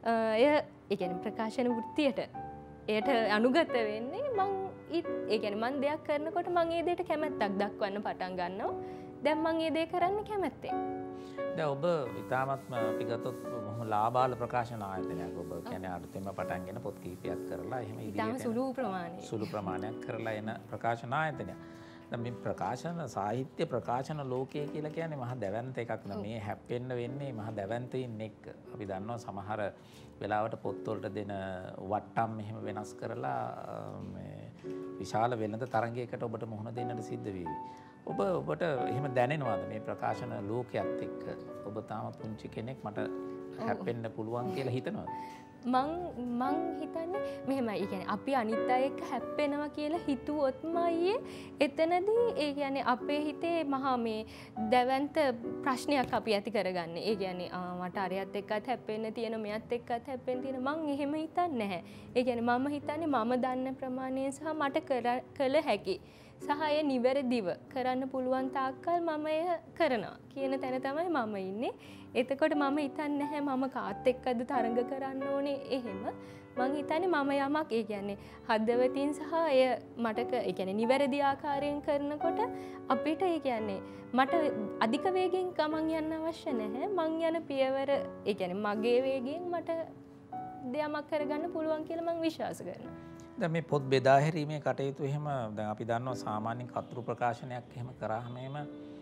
ඒ කියන්නේ ප්‍රකාශන වෘත්තියට ඒට අනුගත වෙන්නේ. ඒ කියන්නේ මම දෙයක් කරනකොට මම ඒ දෙයට කැමැත්තක් දක්වන්න පටන් ගන්නවා. දැන් මම ඒ දේ කරන්න කැමැත්තෙන්. දැන් ඔබ ඉතාමත්ම අපි ගත්තොත් බොහොම ලාබාල ප්‍රකාශන ආයතනයක්. ඔබ කියන්නේ අලුතෙන්ම පටන්ගෙන පොත් කිහිපයක් කරලා එහෙම ඉතාම සුළු ප්‍රමාණයක් කරලා එන ප්‍රකාශන ආයතනයක්. දැන් මේ ප්‍රකාශන සාහිත්‍ය ප්‍රකාශන ලෝකය කියලා කියන්නේ මහා දැවැන්ත එකක් නෙමෙයි. මේ හැප්පෙන්න වෙන්නේ මහා දැවැන්තයින් එක්ක. අපි දන්නවා සමහර වෙලාවට පොත්වලට දෙන වට්ටම් මෙහෙම වෙනස් කරලා මේ විශාල වෙළඳ තරගයකට ඔබට මුහුණ දෙන්නට සිද්ධ වෙවි. ඔබට එහෙම දැනෙනවද මේ ප්‍රකාශන ලෝකයේත් එක්ක? ඔබ තාම පුංචි කෙනෙක් මට හැප්පෙන්න පුළුවන් කියලා හිතනවද? මං හිතන්නේ මෙහෙමයි. ඒ කියන්නේ අපි අනිත් අය එක්ක හැප්පෙනවා කියලා හිතුවොත්මයි එතනදී ඒ කියන්නේ අපේ හිතේ මහා මේ දැවැන්ත ප්‍රශ්නයක් අපි ඇති කරගන්නේ. ඒ කියන්නේ මට අරයත් එක්කත් හැප්පෙන්න තියෙන, මෙයත් එක්කත් හැප්පෙන්න තියෙන. මං එහෙම හිතන්නේ නැහැ. ඒ කියන්නේ මම හිතන්නේ මම දන්න ප්‍රමාණය සහ මට කළ හැකි සහ එය නිවැරදිව කරන්න පුළුවන් තාක්කල් මම එය කරනවා කියන තැන තමයි මම ඉන්නේ. එතකොට මම හිතන්නේ නැහැ මම කාත් එක්කද තරඟ කරන්න ඕනේ එහෙම. මං හිතන්නේ මම යමක් ඒ කියන්නේ හදවතින් සහ එය මට ඒ කියන්නේ නිවැරදි ආකාරයෙන් කරනකොට අපිට ඒ කියන්නේ මට අධික වේගෙන් ගමන් යන්න අවශ්‍ය නැහැ. මං යන පියවර ඒ කියන්නේ මගේ වේගයෙන් මට දෙයක් කරගන්න පුළුවන් කියලා මං විශ්වාස කරනවා. දැන් මේ පොත් බෙදා හැරීමේ කටයුතු එහෙම දැන් අපි දන්නවා සාමාන්‍යයෙන් කතෘ ප්‍රකාශනයක් එහෙම කරාම එහෙම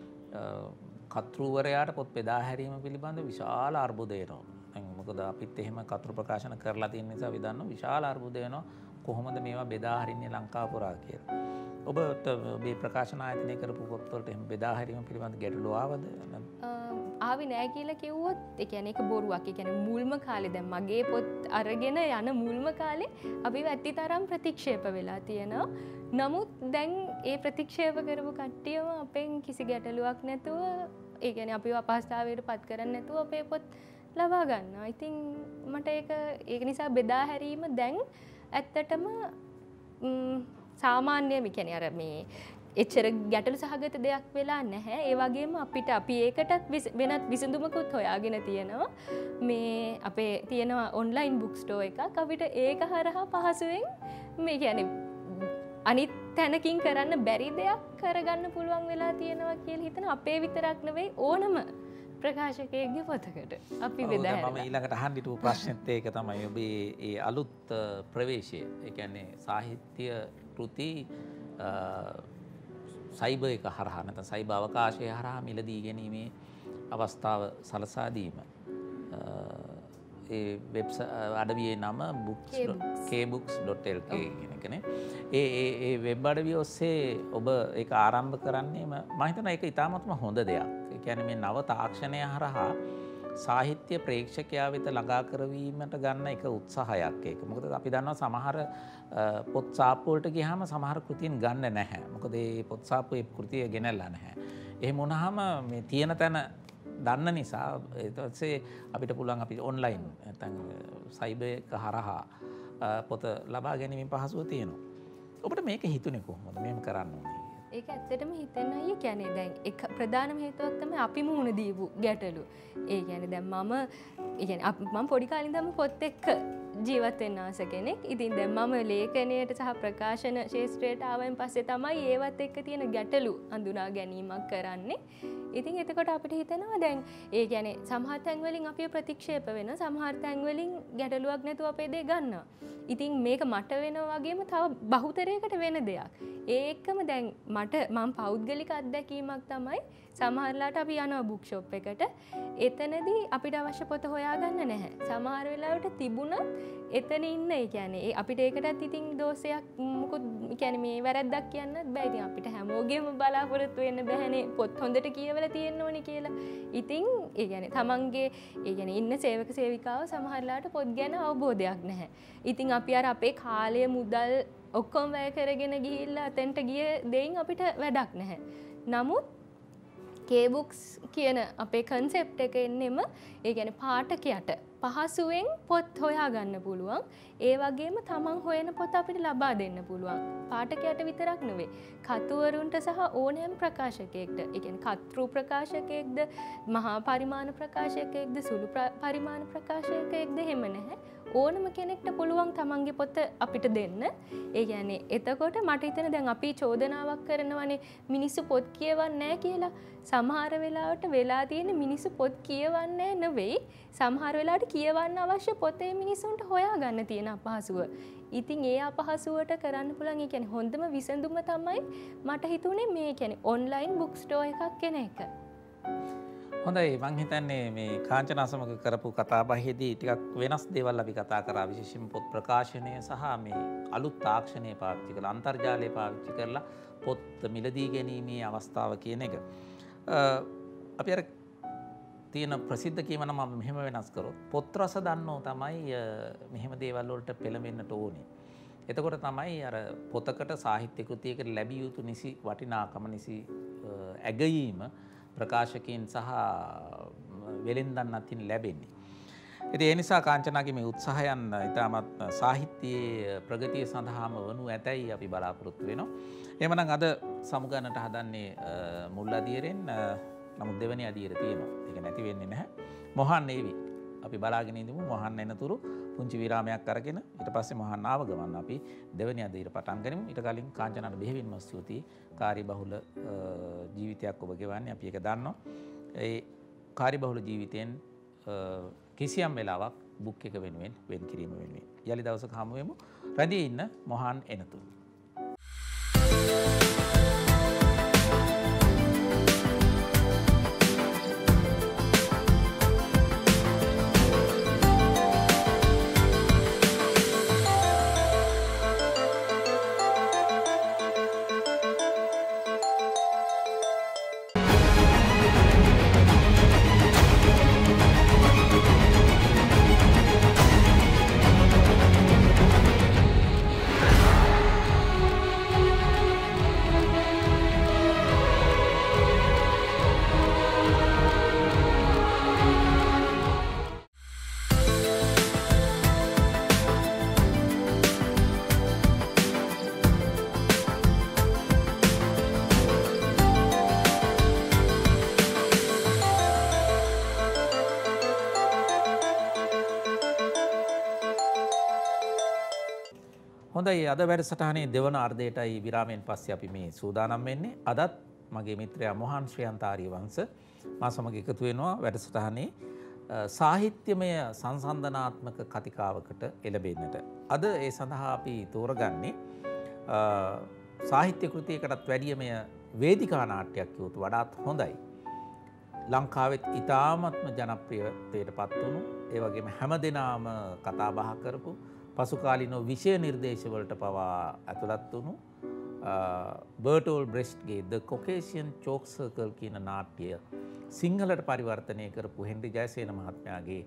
කතෘවරයාට පොත් බෙදා හැරීම පිළිබඳ විශාල අර්බුද එනවා. දැන් මොකද අපිත් එහෙම කතෘ ප්‍රකාශන කරලා තියෙන නිසා අපි දන්නවා විශාල අර්බුද එනවා කොහොමද මේවා බෙදා හරින්නේ ලංකාව පුරා කියලා. ඔබට මේ ප්‍රකාශන ආයතනය කරපු පොත්වලට එහෙම බෙදා හැරීම පිළිබඳ ගැටලු ආවද? ආවි නෑ කියලා කිව්වොත් ඒ කියන්නේ ඒක බොරුවක්. ඒ කියන්නේ මුල්ම කාලේ දැන් මගේ පොත් අරගෙන යන මුල්ම කාලේ අපි වැටි තරම් ප්‍රතික්ෂේප වෙලා තියෙනවා. නමුත් දැන් ඒ ප්‍රතික්ෂේප කරපු කට්ටියම අපෙන් කිසි ගැටලුවක් නැතුව ඒ කියන්නේ අපිව අපහසුතාවයට පත් කරන්නේ නැතුව අපේ පොත් ලබා ගන්නවා. ඉතින් මට ඒක නිසා බෙදා හැරීම දැන් ඇත්තටම සාමාන්‍ය මේ කියන්නේ අර මේ එච්චර ගැටලු සහගත දෙයක් වෙලා නැහැ. ඒ වගේම අපිට අපි ඒකටත් වෙනත් විසඳුමකුත් හොයාගෙන තියෙනවා. මේ අපේ තියෙනවා ඔන්ලයින් බුක් ස්ටෝර් එකක්. අපිට ඒක හරහා පහසුවෙන් මේ කියන්නේ අනිත් තැනකින් කරන්න බැරි දෙයක් කරගන්න පුළුවන් වෙලා තියෙනවා කියලා හිතන අපේ විතරක් නෙවෙයි ඕනම ප්‍රකාශකයෙක්ගේ පොතකට අපි බෙදා හැරලා. මම ඊළඟට අහන්න හිටපු ප්‍රශ්නෙත් ඒක තමයි. ඔබේ ඒ අලුත් ප්‍රවේශය. ඒ කියන්නේ සාහිත්‍ය කෘති සයිබර් එක හරහා නැත්නම් සයිබර් අවකාශය හරහා මිලදී ගැනීමේ අවස්ථාව සලසා දීම. ඒ අඩවියේ නම kbooks.lk කියන එකනේ. ඒ වෙබ් අඩවිය ඔස්සේ ඔබ ඒක ආරම්භ කරන්නේම මම හිතනවා ඒක ඉතාමත්ම හොඳ දෙයක්. ඒ කියන්නේ මේ නව තාක්ෂණය හරහා සාහිත්‍ය ප්‍රේක්ෂකයා වෙත ළඟා කරවීමට ගන්න එක උත්සාහයක් ඒක. මොකද අපි දන්නවා සමහර පොත් සාප්පු වලට ගියාම සමහර කෘතීන් ගන්න නැහැ. මොකද ඒ පොත් සාප්පුවේ කෘතිය ගෙනල්ලා නැහැ. එහෙම වුණාම මේ තියෙන තැන දන්න නිසා ඊට පස්සේ අපිට පුළුවන් අපි ඔන්ලයින් නැත්නම් සයිබර් එක හරහා පොත ලබා ගැනීමෙන් පහසුව තියෙනවා. ඔබට මේක හිතුනේ කොහොමද? මේක කරන්න ඕනේ. ඒක ඇත්තටම හිතෙන්න අයිය කියන්නේ දැන් එක ප්‍රධානම හේතුවක් තමයි අපි මුහුණ දීපු ගැටලු. ඒ කියන්නේ දැන් මම පොඩි කාලේ ඉඳන්ම පොත් එක්ක ජීවත් වෙන්න ආස කෙනෙක්. ඉතින් දැන් මම ලේඛනයට සහ ප්‍රකාශන ශාස්ත්‍රයට ආවෙන් පස්සේ තමයි ඒවත් එක්ක තියෙන ගැටලු අඳුනා ගැනීමක් කරන්නේ. ඉතින් එතකොට අපිට හිතෙනවා දැන් ඒ කියන්නේ සමහර තැන් වලින් අපි ප්‍රතික්ෂේප වෙන සමහර තැන් වලින් ගැටලුවක් නැතුව අපේ දේ ගන්නවා. ඉතින් මේක මට වෙනවා වගේම තව බහුතරයකට වෙන දෙයක්. ඒ එක්කම දැන් මම පෞද්ගලික අත්දැකීමක් තමයි සමහරලාට අපි යනවා බුක් ෂොප් එකට. එතනදී අපිට අවශ්‍ය පොත හොයාගන්න නැහැ. සමහර වෙලාවට තිබුණත් එතන ඉන්න ඒ කියන්නේ අපිට ඒකටත් ඉතින් දෝෂයක් මොකද කියන්නේ මේ වැරද්දක් කියන්නත් බෑ. ඉතින් අපිට හැමෝගෙම බලාපොරොත්තු වෙන්න බෑනේ පොත් හොඳට කියවලා තියෙන්න ඕනේ කියලා. ඉතින් ඒ කියන්නේ තමන්ගේ ඒ කියන්නේ ඉන්න සේවක සේවිකාව සමහරලාට පොත් ගැන අවබෝධයක් නැහැ. ඉතින් අපි අර අපේ කාලය මුදල් ඔක්කොම වැය කරගෙන ගිහිල්ලා අතෙන්ට ගිය දෙයින් අපිට වැඩක් නැහැ. නමුත් K-books කියන අපේ concept එක එන්නෙම ඒ කියන්නේ පාඨකයට පහසුවෙන් පොත් හොයා ගන්න පුළුවන්. ඒ වගේම තමන් හොයන පොත අපිට ලබා දෙන්න පුළුවන්. පාඨකයට විතරක් නෙවෙයි. කතුවරුන්ට සහ ඕනෑම ප්‍රකාශකයෙක්ට. ඒ කියන්නේ කතෘ ප්‍රකාශකයෙක්ද, මහා පරිමාණ ප්‍රකාශකයෙක්ද, සුළු පරිමාණ ප්‍රකාශකයෙක්ද එහෙම නැහැ. ඕනම කෙනෙක්ට පුළුවන් තමන්ගේ පොත අපිට දෙන්න. ඒ කියන්නේ එතකොට මට හිතෙන දැන් අපි චෝදනාවක් කරනවානේ මිනිස්සු පොත් කියවන්නේ නැහැ කියලා. සමහර වෙලාවට වෙලා තියෙන මිනිස්සු පොත් කියවන්නේ නෙවෙයි. සමහර වෙලාවට කියවන්න අවශ්‍ය පොතේ මිනිසුන්ට හොයාගන්න තියෙන අපහසුව. ඉතින් ඒ අපහසුවට කරන්න පුළුවන් ඒ කියන්නේ හොඳම විසඳුම තමයි මට හිතුනේ මේ කියන්නේ ඔන්ලයින් බුක් ස්ටෝර් එකක් කෙන එක. හොඳයි මං හිතන්නේ මේ කාංචනා සමග කරපු කතාබහේදී ටිකක් වෙනස් දේවල් අපි කතා කරා විශේෂයෙන්ම පොත් ප්‍රකාශනය සහ මේ අලුත් තාක්ෂණය පාවිච්චි කරලා අන්තර්ජාලය පාවිච්චි කරලා පොත් මිලදී ගැනීමේ අවස්ථාව කියන එක. අපි අර තියෙන ප්‍රසිද්ධ කීමන මම මෙහෙම වෙනස් කරොත් පොත් රස දන්නෝ තමයි මෙහෙම දේවල් වලට පෙළඹෙන්නට ඕනේ. එතකොට තමයි අර පොතකට සාහිත්‍ය කෘතියකට ලැබිය යුතු නිසි වටිනාකම නිසි ඇගයීම ප්‍රකාශකයන් සහ වෙළෙන්දන් අතින් ලැබෙන්නේ. ඉතින් ඒ නිසා කාංචනාගේ මේ උත්සාහයන් ඉතාමත් සාහිත්‍යයේ ප්‍රගතිය සඳහාම වනු ඇතැයි අපි බලාපොරොත්තු වෙනවා. එහෙමනම් අද සමුගන්නට හදන්නේ මුල් අදියරෙන් නමුත් දෙවෙනි අදියර තියෙනවා. ඒක නැති වෙන්නේ නැහැ. මොහන් ඒවි. අපි බලාගෙන ඉඳමු මොහන් එනතුරු පුංචි විරාමයක් අරගෙන ඊට පස්සේ මොහන් ආව ගමන් අපි දෙවෙනි අදියර පටන් ගනිමු. ඊට කලින් කාංචනාට බෙහෙවින්ම ස්තුතියි. කාර්යබහුල ජීවිතයක් ඔබ ගෙවන්නේ අපි ඒක දන්නවා. ඒ කාර්යබහුල ජීවිතයෙන් කිසියම් වෙලාවක් බුක් එක වෙනුවෙන් වෙන් කිරීම වෙනුවෙන්. යලි දවසක හමු වෙමු. රැඳී ඉන්න මොහන් එනතුරු. හොඳයි අද වැඩසටහනේ දෙවන අර්ධයටයි විරාමයෙන් පස්සේ අපි මේ සූදානම් වෙන්නේ. අදත් මගේ මිත්‍රයා මොහන් ශ්‍රියන්තාරිය වංශ මා සමග එකතු වෙනවා වැඩසටහනේ සාහිත්‍යමය සංසන්දනාත්මක කතිකාවකට එළඹෙන්නට. අද ඒ සඳහා අපි තෝරගන්නේ සාහිත්‍ය කෘතියකටත් වැඩිය මෙය වේදිකා නාට්‍යයක් කියොත් වඩාත් හොඳයි. ලංකාවෙත් ඉතාමත්ම ජනප්‍රියත්වයට පත් වුණු ඒ වගේම හැමදෙනාම කතා බහ කරපු පසුකාලීනව විෂය නිර්දේශවලට පවා ඇතුළත් වුණු බර්ටෝල් බ්‍රෙස්ට්ගේ The Caucasian Chalk Circle කියන නාට්‍ය සිංහලට පරිවර්තනය කරපු හෙන්රි ජයසේන මහත්මයාගේ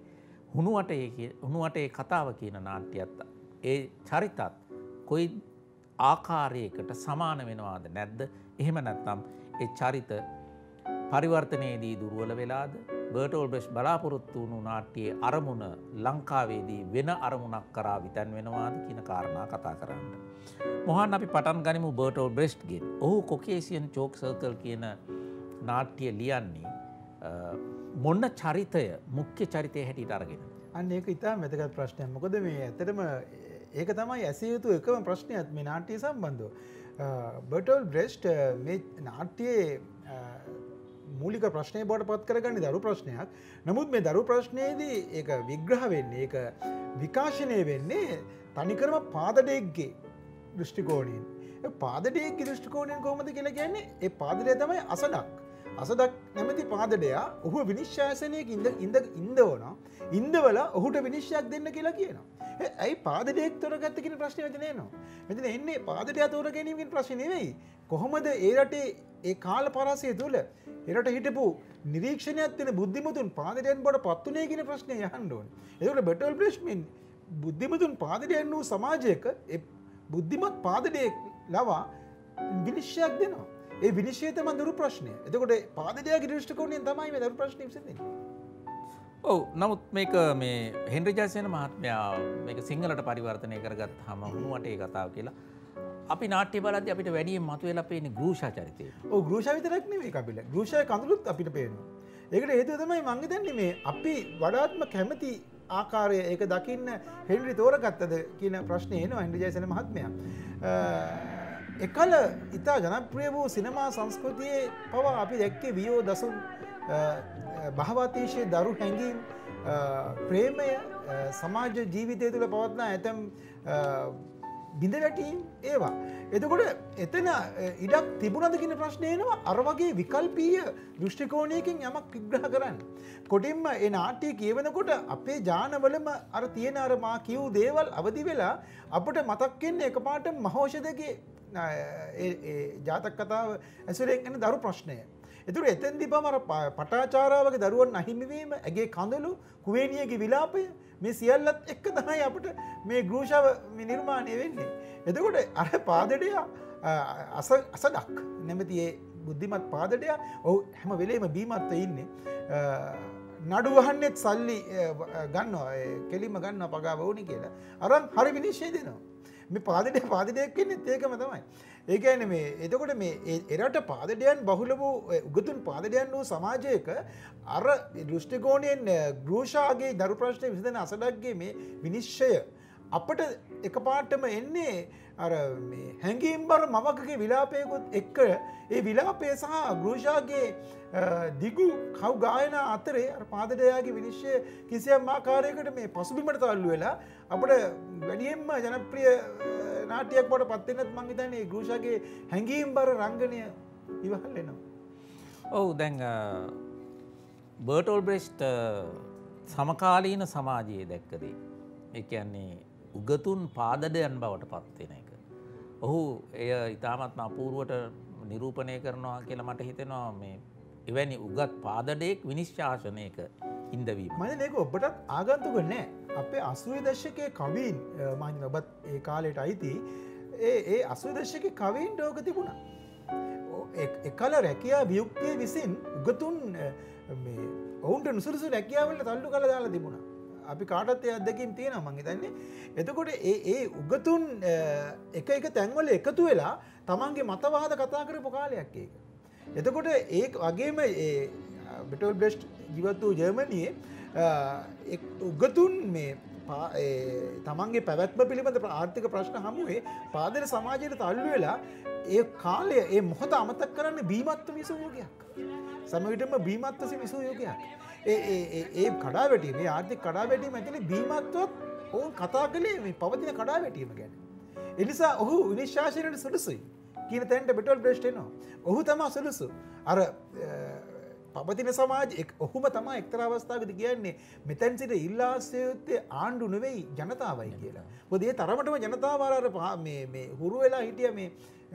හුණුවටේ කතාව කියන නාට්‍යයත් ඒ චරිතත් කොයි ආකාරයකට සමාන වෙනවාද නැද්ද? එහෙම නැත්නම් ඒ චරිත පරිවර්තනයේදී දුර්වල වෙලාද? බර්ටෝල් බ්‍රෙස්ට් බලාපොරොත්තු වුණු නාට්‍යයේ අරමුණ ලංකාවේදී වෙන අරමුණක් කරා විතන් වෙනවාද කියන කාරණා කතා කරන්න. මොහන් අපි පටන් ගනිමු බර්ටෝල් බ්‍රෙස්ට්ගෙන්. ඔහු Caucasian Chalk Circle කියන නාට්‍ය ලියන්නේ මොන චරිතය මුඛ්‍ය චරිතය හැටියට අරගෙන? අන්න ඒක ඉතාම වැදගත් ප්‍රශ්නයක්. මොකද මේ ඇත්තටම ඒක තමයි ඇසිය යුතු එකම ප්‍රශ්නයත් මේ නාට්‍ය සම්බන්ධව. බර්ටෝල් බ්‍රෙස්ට් මේ නාට්‍යයේ මූලික ප්‍රශ්නය බවට පත් කරගන්නේ දරු ප්‍රශ්නයක්. නමුත් මේ දරු ප්‍රශ්නයේදී ඒක විග්‍රහ වෙන්නේ, ඒක විකාශනය වෙන්නේ තනිකරම පාදඩේක්ගේ දෘෂ්ටිකෝණයෙන්. ඒ පාදඩේක්ගේ දෘෂ්ටිකෝණයෙන් කොහොමද කියලා කියන්නේ? ඒ පාදඩය තමයි අසඩක්. අසඩක් නැමැති පාදඩයා ඔහු විනිශ්චයසනයක ඉඳවනවා. ඉඳවලා ඔහුට විනිශ්චයක් දෙන්න කියලා කියනවා. ඇයි පාදඩයක් තෝරගත්ත කියන ප්‍රශ්නේ මෙතන එනවා. මෙතන එන්නේ පාදඩයා තෝර ගැනීම කියන ප්‍රශ්නේ නෙවෙයි. කොහොමද ඒ රටේ ඒ කාල පරාසය තුල එරට හිටපු නිරීක්ෂණයක් තියෙන බුද්ධිමතුන් පාදඩයන් බවට පත් උනේ කියන ප්‍රශ්නේ යහන්න ඕනේ. ඒකට බර්ටෝල් බ්‍රෙෂ්ට් මේ බුද්ධිමතුන් පාදඩයන් වූ සමාජයක ඒ බුද්ධිමත් පාදඩයෙක් ලවා විනිශ්චයක් දෙනවා. ඒ විනිශ්චය තමයි දරු ප්‍රශ්නය. එතකොට පාදඩයාගේ දෘෂ්ටිකෝණයෙන් තමයි මේ දරු ප්‍රශ්නේ විසඳෙන්නේ. ඔව් නමුත් මේක මේ හෙන්රි ජයසේන මහත්මයා මේක සිංහලට පරිවර්තනය කරගත්තාම හුණුවටේ කතාව කියලා අපි නාට්‍ය බලද්දී අපිට වැඩියෙන් මතුවෙලා පේන්නේ ගෘෂා චරිතය. ඔව් ගෘෂා විතරක් නෙවෙයි කපිල. ගෘෂාගේ කඳුළුත් අපිට පේනවා. ඒකට හේතුව තමයි මම හිතන්නේ මේ අපි වඩාත්ම කැමති ආකාරය ඒක දකින්න හෙන්රි තෝරගත්තද කියන ප්‍රශ්නේ එනවා හෙන්රි ජයසේන මහත්මයා. එකල ඉතා ජනප්‍රිය වූ සිනමා සංස්කෘතියේ පවා අපි දැක්කේ වියෝ දසුන් භාවාතීශයේ දරු හැඟීම් ප්‍රේමය සමාජ ජීවිතය තුළ පවත්නා ඇතැම් බිඳවැටීම් ඒවා. එතකොට එතන ඉඩක් තිබුණද කියන ප්‍රශ්නේ එනවා අර වගේ විකල්පීය දෘෂ්ටිකෝණයකින් යමක් විග්‍රහ කරන්න. කොටින්ම ඒ නාට්‍ය කියවනකොට අපේ ජානවලම අර තියෙන අර මා කියූ දේවල් අවදි වෙලා අපිට මතක් වෙන්නේ එකපාරට මහෞෂධගේ ජාතක කතාව ඇසුරෙන් එන දරු ප්‍රශ්නය. එතුර එතැන්දි බම පටාචාරාවගේ දරුවන් අහිමිවීම ඇගේ කඳලු කුවේනියගේ විලාපය මේ සියල්ලත් එක්ක තමයි අපට මේ ගෘෂාව නිර්මාණය වෙන්නේ. එතකොට අර පාදඩයා අසඩක් නැමති ඒ බුද්ධිමත් පාදඩයා ඔහු හැම වෙලේම බීමත්ව ඉන්නේ. නඩු වහන්නෙත් සල්ලි ගන්නවා කෙලිම ගන්න පගාව ඕනි කියලා. අරන් හරි විනිශ්චය දෙනවා. මේ පාදඩයක් වෙන්නේත් ඒකම තමයි. ඒ කියන්නේ මේ එතකොට මේ එරට පාදඩයන් බහුල වූ උගතුන් පාදඩයන් වූ සමාජයක අර දෘෂ්ටිකෝණයෙන් ගෘෂාගේ දරු ප්‍රශ්නේ විසඳන අසඩක්ගේ මේ විනිශ්චය අපට එකපාරටම එන්නේ අර මේ හැංගීම්බර මවකගේ විලාපයකුත් එක්ක ඒ විලාපය සහ ගෘෂාගේ දිගු කව් ගායන අතරේ අර පාදඩයාගේ විනිශ්චය කිසියම් ආකාරයකට මේ පසුබිමට තල්ලු වෙලා අපට වැඩියෙන්ම ජනප්‍රිය නාට්‍යයක් බවට පත් වෙනත් මං හිතන්නේ ගෘෂාගේ හැංගීම්බර රංගනය ඉවහල් වෙනවා. ඔව් දැන් බර්ටෝල් බ්‍රෙෂ්ට් සමකාලීන සමාජයේ දැක්කදී ඒ කියන්නේ උගතුන් පාදඩයන් බවට පත් වෙන එක. ඔහු එය ඉතාමත්ම අපූර්වට නිරූපණය කරනවා කියලා මට හිතෙනවා මේ එවැනි උගත් පාදඩයෙක් විනිශ්චාසනයක ඉඳවීම. මම මේක ඔබටත් ආගන්තුක නෑ. අපේ 80 දශකයේ කවීන් මම හිතන්නේ ඔබත් ඒ කාලේට අයිති ඒ 80 දශකයේ කවීන් ඩෝක තිබුණා. එකල රැකියා වියුක්තිය විසින් උගතුන් මේ ඔවුන්ට නුසුරුසු රැකියාවලට තල්ලු කරලා දාලා තිබුණා. අපි කාටත් ඒ අත්දැකීම් තියෙනවා මං හිතන්නේ. එතකොට ඒ උගතුන් එක තැන්වල එකතු වෙලා තමන්ගේ මතවාද කතා කරපු කාලයක් ඒක. එතකොට ඒ වගේම ඒ බර්ටෝල් බ්‍රෙෂ්ට් ජීවත් වූ ජර්මනියේ උගතුන් මේ තමන්ගේ පැවැත්ම පිළිබඳ ආර්ථික ප්‍රශ්න හමුවේ පාදන සමාජයට තල්ලු වෙලා ඒ කාලය ඒ මොහොත අමතක කරන්න බීමත්ව විසූ යෝගයක්. සමවිතම බීමත්ව විසූ යෝගයක්. ඒ කඩාවැටීම මේ ආර්ථික කඩාවැටීම ඇතුලේ බීමත්වත් ඔවුන් කතා කළේ මේ පවතින කඩාවැටීම ගැන. ඒ නිසා ඔහු විනිශ්චාසනයට සුදුසුයි කියන තැනට බර්ටෝල් බ්‍රෙෂ්ට් එනවා. ඔහු තමයි සුදුසු. අර පවතින සමාජ ඔහුම තමයි එක්තරා අවස්ථාවකදී කියන්නේ මෙතෙන් සිට ඉල්ලාසිය යුත්තේ ආණ්ඩු නෙවෙයි ජනතාවයි කියලා. මොකද ඒ තරමටම ජනතාව අර මේ හුරු වෙලා හිටිය මේ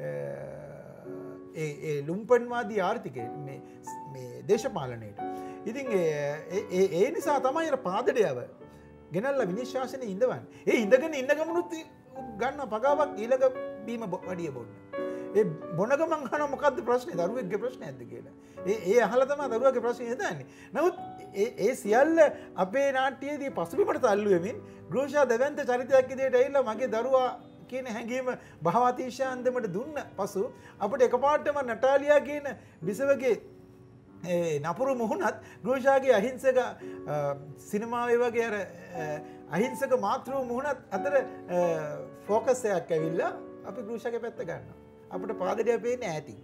ඒ ලුම්පන්වාදී ආර්ථිකය මේ දේශපාලනයට. ඉතින් ඒ නිසා තමයි අර පාදඩයව ගෙනල්ලා විනිශ්චාසනයේ ඉඳවන්නේ. ඒ ඉඳගෙන ඉන්න ගමනුත් ගන්න පගාවක් ඊළඟ බීම වඩිය බොන්න. ඒ බොන ගමන් අහන මොකද්ද ප්‍රශ්නේ? දරුවෙක්ගේ ප්‍රශ්නයක්ද කියලා. ඒ අහලා තමයි දරුවාගේ ප්‍රශ්නේ හදාන්නේ. නමුත් ඒ සියල්ල අපේ නාට්‍යයේදී පසුබිමට තල්ලු වෙමින් ගෘෂා දෙවන්ත චරිතයක් විදිහට ඇවිල්ලා මගේ දරුවා කියන හැඟීම භාවාතිශාන්දමට දුන්න පසු අපිට එකපාරටම නටාලියා කියන බිසවගේ නපුරු මුහුණත් ගෘෂාගේ අහිංසක සිනමාවේ වගේ අර අහිංසක මාතෘ මුහුණත් අතර ෆෝකස්යක් ඇවිල්ලා අපි ගෘෂාගේ පැත්ත ගන්නවා. අපිට පාදඩිය පේන්නේ ඈතින්.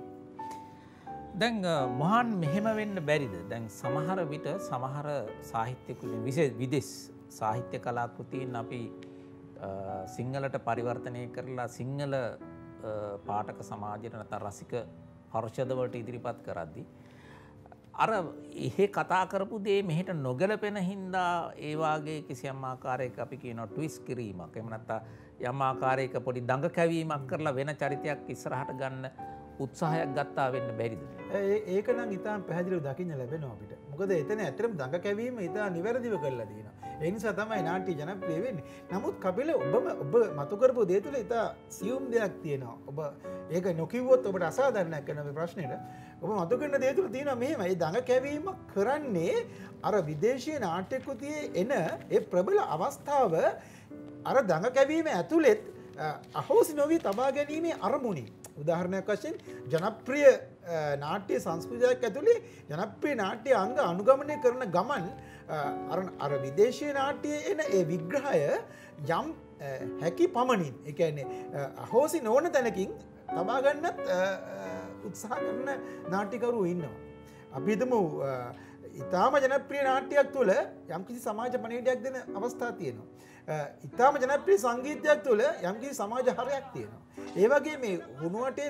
දැන් මොහන් මෙහෙම වෙන්න බැරිද? දැන් සමහර විට සමහර සාහිත්‍ය කෘති විශේෂ විදේශ සාහිත්‍ය කලාකෘතීන් අපි සිංහලට පරිවර්තනය කරලා සිංහල පාඨක සමාජයට නැත්නම් රසික පරිශද වලට ඉදිරිපත් කරද්දී අර එහෙ කතා කරපු දේ මෙහෙට නොගැලපෙන හින්දා ඒ වාගේ කිසියම් ආකාරයක අපි කියනවා ට්විස්ට් කිරීමක් එහෙම නැත්නම් යම් ආකාරයක පොඩි දඟ කැවීමක් කරලා වෙන චරිතයක් ඉස්සරහට ගන්න උත්සාහයක් ගත්තා වෙන්න බැරිද? ඒක නම් ඉතාම පැහැදිලිව දකින්න ලැබෙනවා අපිට. මොකද එතන ඇත්තටම දඟ කැවීම ඉතා නිවැරදිව කරලා තියෙනවා. ඒ නිසා තමයි නාට්‍ය ජනප්‍රිය වෙන්නේ. නමුත් කපිල ඔබ මතු කරපු දේ තුළ ඉතා සියුම් දෙයක් තියෙනවා. ඔබ ඒක නොකිව්වොත් ඔබට අසාධාරණයක් කරන මේ ප්‍රශ්නෙට. ඔබ මතු කරන දේ තුළ තියෙනවා මෙහෙම. මේ දඟ කැවීමක් කරන්නේ අර විදේශීය නාට්‍ය කෘතියේ එන ඒ ප්‍රබල අවස්ථාව අර දඟ කැවීම ඇතුළෙත් අහෝසි නොවී තබා ගැනීමේ අරමුණින්. උදාහරණයක් වශයෙන් ජනප්‍රිය නාට්‍ය සංස්කෘතියක් ඇතුළේ ජනප්‍රිය නාට්‍ය අංග අනුගමනය කරන ගමන් අර විදේශීය නාට්‍යයේ එන ඒ විග්‍රහය යම් හැකි පමණින් ඒ කියන්නේ අහෝසි නොවන තැනකින් තබා ගන්නත් උත්සාහ කරන නාට්‍යකරුවෝ ඉන්නවා. අපි හිතමු ඉතාම ජනප්‍රිය නාට්‍යයක් තුළ යම්කිසි සමාජ පණිවිඩයක් දෙන අවස්ථා තියෙනවා. ඉතාම ජනප්‍රිය සංගීතයක් තුළ යම්කිසි සමාජ හරයක් තියෙනවා. ඒ වගේ මේ හුණුවටේ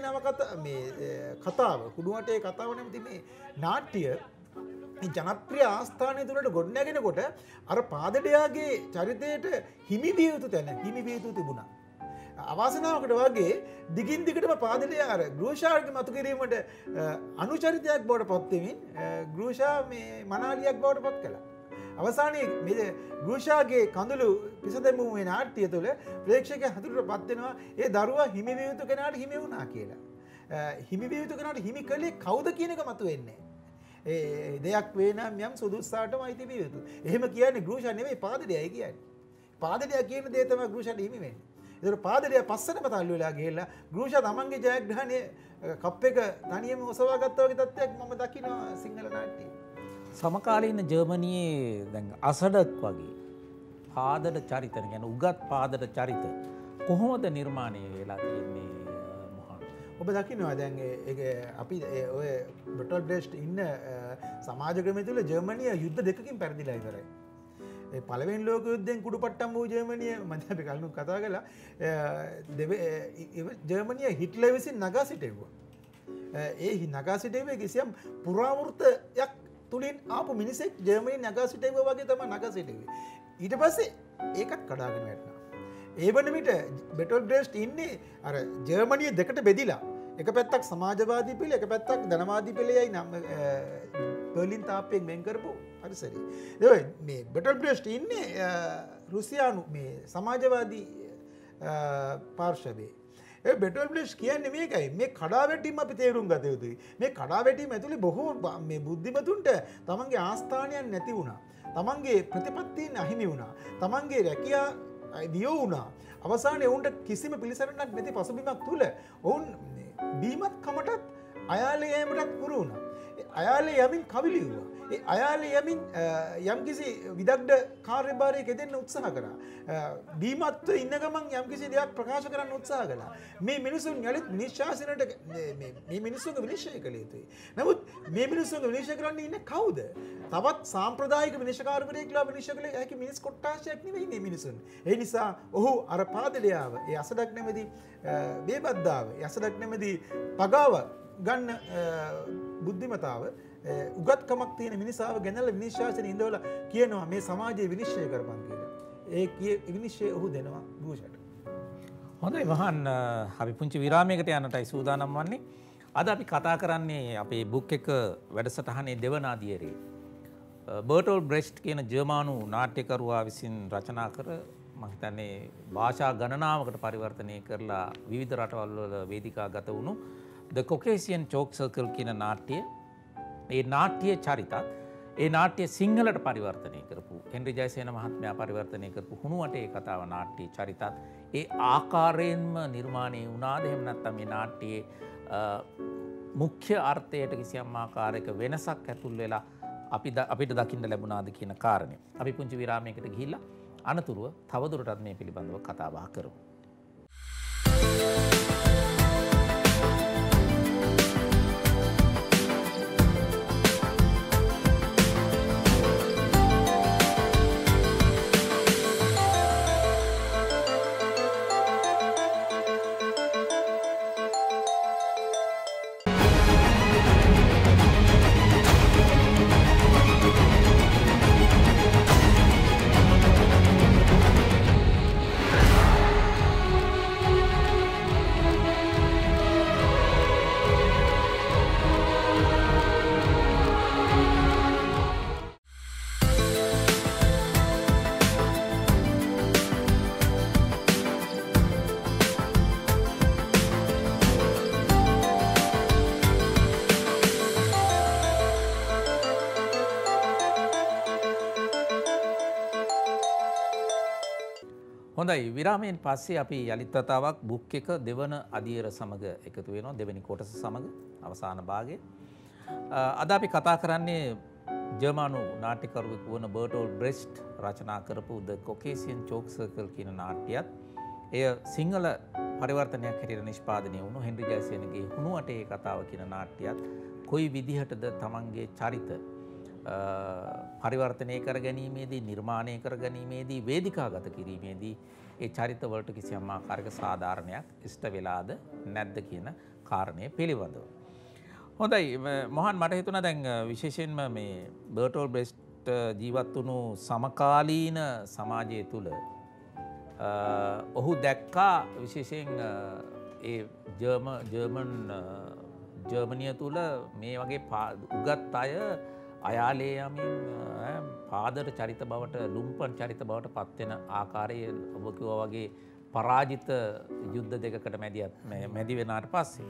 කතාව හුණුවටේ කතාව නැමැති මේ නාට්‍ය ජනප්‍රිය ආස්ථානය තුළට ගොඩනැගෙනකොට අර පාදඩයාගේ චරිතයට හිමි විය යුතු තැන හිමි විය යුතු තිබුණා. අවාසනාවකට වගේ දිගින් දිගටම පාදඩයා අර ගෘෂාගේ මතු කිරීමට අනුචරිතයක් බවට පත් වෙමින් ගෘෂා මේ මනාලියක් බවට පත් කළා. අවසානයේ මේ ගෘෂාගේ කඳුළු පිසදෙමු මේ නාට්‍ය තුළ ප්‍රේක්ෂකයා හතුරට පත් වෙනවා ඒ දරුවා හිමි විය යුතු කෙනාට හිමි වුණා කියලා. හිමි විය යුතු කෙනාට හිමි කළේ කවුද කියන එක මතුවෙන්නේ. ඒ දෙයක් වේ නම් යම් සුදුස්සාටම අයිති විය යුතු. එහෙම කියන්නේ ගෘෂා නෙවෙයි පාදඩයයි කියන්නේ. පාදඩයා කියන දේ තමයි ගෘෂාට හිමි වෙන්නේ. ඒතර පාදඩයා පස්සට තල්ලු වෙලා ගිහිල්ලා ගෘෂා තමන්ගේ ජයග්‍රහණය කප් එක තනියම ඔසවා ගත්තා වගේ තත්ත්වයක් මම දකිනවා සිංහල නාට්‍යයේ. සමකාලීන ජර්මනියේ දැන් අසඩක් වගේ පාදඩ චරිත ගැන උගත් පාදඩ චරිත කොහොමද නිර්මාණය වෙලා තියෙන්නේ මොහන්? ඔබ දකින්නවා දැන් අපි ඔය බටල් බ්‍රෙෂ්ට් ඉන්න සමාජ ක්‍රමය තුළ ජර්මනිය යුද්ධ දෙකකින් පෙරදිලා ඉවරයි. ඒ පළවෙනි ලෝක යුද්ධයෙන් කුඩුපට්ටම් වූ ජර්මනිය මම අපි කලින් කතා කළා. ජර්මනිය හිට්ලර් විසින් නගා සිටෙව්වා. ඒ නගා සිටෙව්වේ කිසියම් පුරාවෘත්තයක් තුලින් ආපු මිනිසෙක් ජර්මනිය නගා සිටෙව්වා වගේ තමයි නගා සිටෙව්වේ. ඊට පස්සේ ඒකත් කඩාගෙන වැටෙනවා. ඒ වන විට බෙටල් බ්‍රෙෂ්ට් ඉන්නේ අර ජර්මනිය දෙකට බෙදිලා. එක පැත්තක් සමාජවාදී පෙළ එක පැත්තක් ධනවාදී පෙළයයි නම් බර්ලින් තාප්පයෙන් වෙන් කරපු පරිසරය. ඒ මේ බෙටල් බ්‍රෙෂ්ට් ඉන්නේ රුසියානු මේ සමාජවාදී පාර්ශවයේ. ඒ බෙටල් බ්ලෙෂ් කියන්නේ මේකයි. මේ කඩාවැටීම අපි තේරුම් ගත යුතුයි. මේ කඩාවැටීම ඇතුලේ බොහෝ මේ බුද්ධිමතුන්ට තමන්ගේ ආස්ථානයන් නැති වුණා. තමන්ගේ ප්‍රතිපත්තීන් අහිමි වුණා. තමන්ගේ රැකියා දියෝ වුණා. අවසානයේ ඔවුන්ට කිසිම පිළිසරණක් නැති පසුබිමක් තුල ඔවුන් බීමත් කමටත් අයාලේ යෑමටත් පුරු වුණා. අයාලේ යමින් කවි ලිව්වා. ඒ අයාලේ යමින් යම්කිසි විදග්ධ කාර්යභාරයක යෙදෙන්න උත්සාහ කරා. බීමත්ව ඉන්න ගමන් යම්කිසි දෙයක් ප්‍රකාශ කරන්න උත්සාහ කළා. මේ මිනිසුන් යලිත් විනිශ්චාසනයට මේ මිනිස්සුන්ගේ විනිශ්චය කළ යුතුයි. නමුත් මේ මිනිස්සුන්ගේ විනිශ්චය කරන්න ඉන්නේ කවුද? තවත් සාම්ප්‍රදායික විනිශ්චයකාරවරයෙක්ලා විනිශ්චය කළ හැකි මිනිස් කොට්ටාශයක් නෙවෙයි මේ මිනිසුන්. ඒ නිසා ඔහු අර පාදඩයාව, ඒ අසඩක් නැමැති බේබද්දාව, ඒ අසඩක් නැමැති පගාව ගන්න බුද්ධිමතාව උගත්කමක් තියෙන මිනිසාව ගැනලා විනිශ්චාසන ඉඳවලා කියනවා මේ සමාජයේ විනිශ්චය කරපන් කියලා. ඒ විනිශ්චය ඔහු දෙනවා ගෘෂට. හොඳයි මහන් අපි පුංචි විරාමයකට යන්නටයි සූදානම් වන්නේ. අද අපි කතා කරන්නේ අපේ බුක් එක වැඩසටහනේ දෙවන අදියරේ. බර්ටෝල් බ්‍රෙෂ්ට් කියන ජර්මානු නාට්‍යකරුවා විසින් රචනා කර මම හිතන්නේ භාෂා ගණනාවකට පරිවර්තනය කරලා විවිධ රටවල් වල වේදිකා ගත වුණු The Caucasian Chalk Circle කියන නාට්‍ය. ඒ නාට්‍ය චරිතත් ඒ නාට්‍ය සිංහලට පරිවර්තනය කරපු හෙන්රි ජයසේන මහත්මයා පරිවර්තනය කරපු හුණුවටේ කතාව නාට්‍ය චරිතත් ඒ ආකාරයෙන්ම නිර්මාණය වුණාද එහෙම නැත්නම් මේ නාට්‍යයේ මුඛ්‍ය අර්ථයට කිසියම් ආකාරයක වෙනසක් ඇතුල් වෙලා අපිට දකින්න ලැබුණාද කියන කාරණය. අපි පුංචි විරාමයකට ගිහිල්ලා අනතුරුව තවදුරටත් මේ පිළිබඳව කතා බහ කරමු. හොඳයි විරාමයෙන් පස්සේ අපි යලිත් වතාවක් බුක් එක දෙවන අදියර සමග එකතු වෙනවා දෙවෙනි කොටස සමග අවසාන භාගයේ. අද අපි කතා කරන්නේ ජර්මනු නාට්‍යකරුවෙකු වන බර්ටෝල්ඩ් බ්‍රෙස්ට් රචනා කරපු The Caucasian Chalk Circle කියන නාට්‍යයත් එය සිංහල පරිවර්තනයක් හැටියට නිෂ්පාදනය වුණු හෙන්රි ජයසේනගේ හුණු අටේ කතාව කියන නාට්‍යයත් කොයි විදිහටද තමන්ගේ චරිත පරිවර්තනය කර ගැනීමේදී නිර්මාණය කර ගැනීමේදී වේදිකාගත කිරීමේදී ඒ චරිතවලට කිසියම් ආකාරයක සාධාරණයක් ඉෂ්ට වෙලාද නැද්ද කියන කාරණය පිළිබඳව. හොඳයි මොහන් මට හිතුණා දැන් විශේෂයෙන්ම මේ බර්ටෝල්ඩ් බ්‍රෙස්ට් ජීවත් වුණු සමකාලීන සමාජය තුළ ඔහු දැක්කා විශේෂයෙන් ඒ ජර්මනිය තුළ මේ වගේ උගත් අය අයාලේ යමින් පාදර චරිත බවට ලුම්පන් චරිත බවට පත්වෙන ආකාරයේ ඔබ කිව්වා වගේ පරාජිත යුද්ධ දෙකකට මැදි වෙනාට පස්සේ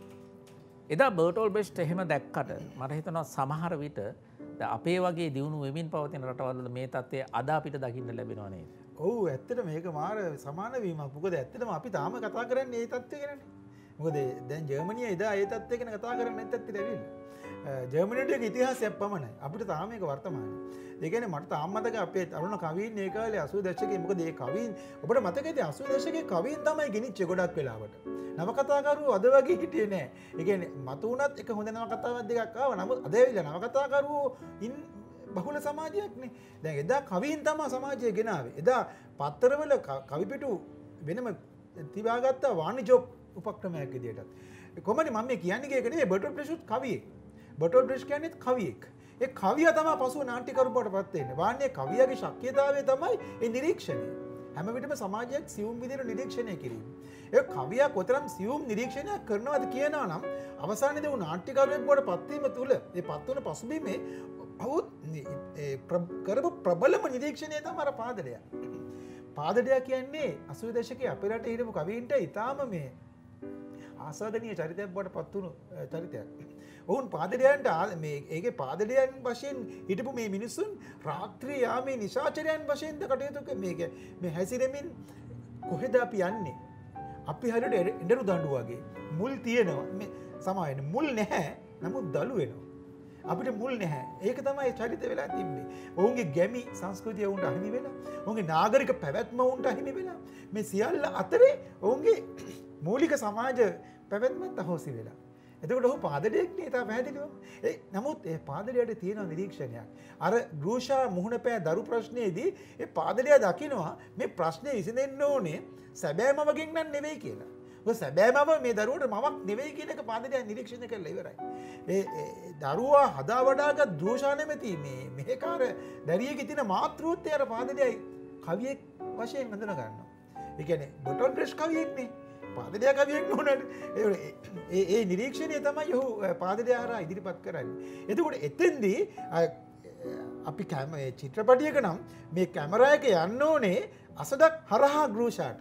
එදා බර්ටෝල්ඩ් බ්‍රෙස්ට් එහෙම දැක්කට මට හිතෙනවා සමහර විට අපේ වගේ දියුණු වෙමින් පවතින රටවල් මේ තත්ත්වය අද අපිට දකින්න ලැබෙනව නේද? ඔව් ඇත්තට මේක මාර සමාන වීමක්. මොකද ඇත්තටම අපි තාම කතා කරන්නේ මේ තත්ත්වය ගැනනේ. මොකද දැන් ජර්මනිය එදා ඒ තත්ත්වය ගැන කතා කරන්නේ නැත්තත් ඉතින් ජර්මනියට ඉතිහාසයක් පමණයි. අපිට තාම මේක වර්තමානයි. ඒ කියන්නේ මට තාම මතක අපේ තරුණ කවීන් ඒ කාලේ 80 දශකයේ මොකද මේ කවීන් ඔබට මතකයිද 80 දශකයේ කවීන් තමයි ගෙනිච්චේ ගොඩක් වෙලාවට. නවකතාකරුවෝ අද වගේ හිටියේ නෑ. ඒ කියන්නේ මතු වුණත් එක හොඳ නවකතාවක් දෙකක් ආවා. නමුත් අද ඇවිල්ලා නවකතාකරුවෝ බහුල සමාජයක් නේ. දැන් එදා කවීන් තමයි සමාජය ගෙනාවේ. එදා පත්තරවල කවි පිටු වෙනම තිබාගත්ත වාණිජ උපක්‍රමයක් විදියටත්. කොහොමද මම මේ කියන්නේ ඒක නෙවෙයි බර්ටෝල්ඩ් බ්‍රෙස්ට් කවියෙක්. බර්ටෝල්ඩ් බ්‍රෙස්ට් කියන්නේ කවියෙක්. ඒ කවියා තමයි පසුව නාට්‍යකරු බවට පත් වෙන්නේ. වාන්නේ කවියාගේ ශක්තියතාවය තමයි ඒ නිරීක්ෂණය. හැම විටම සමාජයක් සියුම් විදිහට නිරීක්ෂණය කිරීම. ඒ කවියා කොතරම් සියුම් නිරීක්ෂණයක් කරනවද කියනවා නම් අවසානයේදී උ නාට්‍යකරුවෙක් බවට පත් වීම තුළ ඒ පත් වුණ පසුබිමේ බහුත් කරපු ප්‍රබලම නිරීක්ෂණය තමයි අර පාදඩය. පාදඩය කියන්නේ 80 දශකයේ අපේ රටේ හිටපු කවීන්ට ඊටාම මේ ආසාදනීය චරිතයක් බවට පත් වුණු චරිතයක්. ඔවුන් පාදඩයන්ට මේ ඒකේ පාදඩයන් වශයෙන් හිටපු මේ මිනිස්සුන් රාත්‍රී යාමේ නිශාචරයන් වශයෙන්ද කටයුතු මේ හැසිරෙමින් කොහෙද අපි යන්නේ? අපි හරියට ඉඬරු දඬු වගේ මුල් තියෙනවා. මේ සමායන මුල් නැහැ. නමුත් දළු වෙනවා. අපිට මුල් නැහැ. ඒක තමයි චරිත වෙලා තිබ්බේ. ඔවුන්ගේ ගැමි සංස්කෘතිය උන්ට අහිමි වෙලා, ඔවුන්ගේ නාගරික පැවැත්ම උන්ට අහිමි වෙලා, මේ සියල්ල අතරේ ඔවුන්ගේ මූලික සමාජ පැවැත්මත් අහෝසි වෙලා. එතකොට ඔහු පාදඩයක් නේ තා පැහැදිලිවම. නමුත් ඒ පාදඩයට තියෙන නිරීක්ෂණයක්. අර ගෘෂා මුහුණ පෑ දරු ප්‍රශ්නයේදී ඒ පාදඩය දකිනවා මේ ප්‍රශ්නේ විසඳෙන්න ඕනේ සැබෑම වගේ නම් නෙවෙයි කියලා. ඔය සැබෑමම මේ දරුවට මමක් නෙවෙයි කියන එක පාදඩය නිරීක්ෂණය කරලා ඉවරයි. ඒ දරුවා හදා වඩාගත් දෘෂා නැමැති මේ මෙහෙකාර දැරියගේ තියෙන මාතෘත්වය අර පාදඩයයි කවියෙක් වශයෙන් හඳුනා ගන්නවා. ඒ කියන්නේ බර්ටෝල්ඩ් බ්‍රෙස්ට් කවියෙක් නේ. පාදඩය කවියෙක් නෝනට ඒ නිරීක්ෂණය තමයි ඔහු පාදඩය හරහා ඉදිරිපත් කරන්නේ. එතකොට එතෙන්දී අපි චිත්‍රපටියක නම් මේ කැමරා එක යන්න ඕනේ අසඩක් හරහා ගෘෂාට.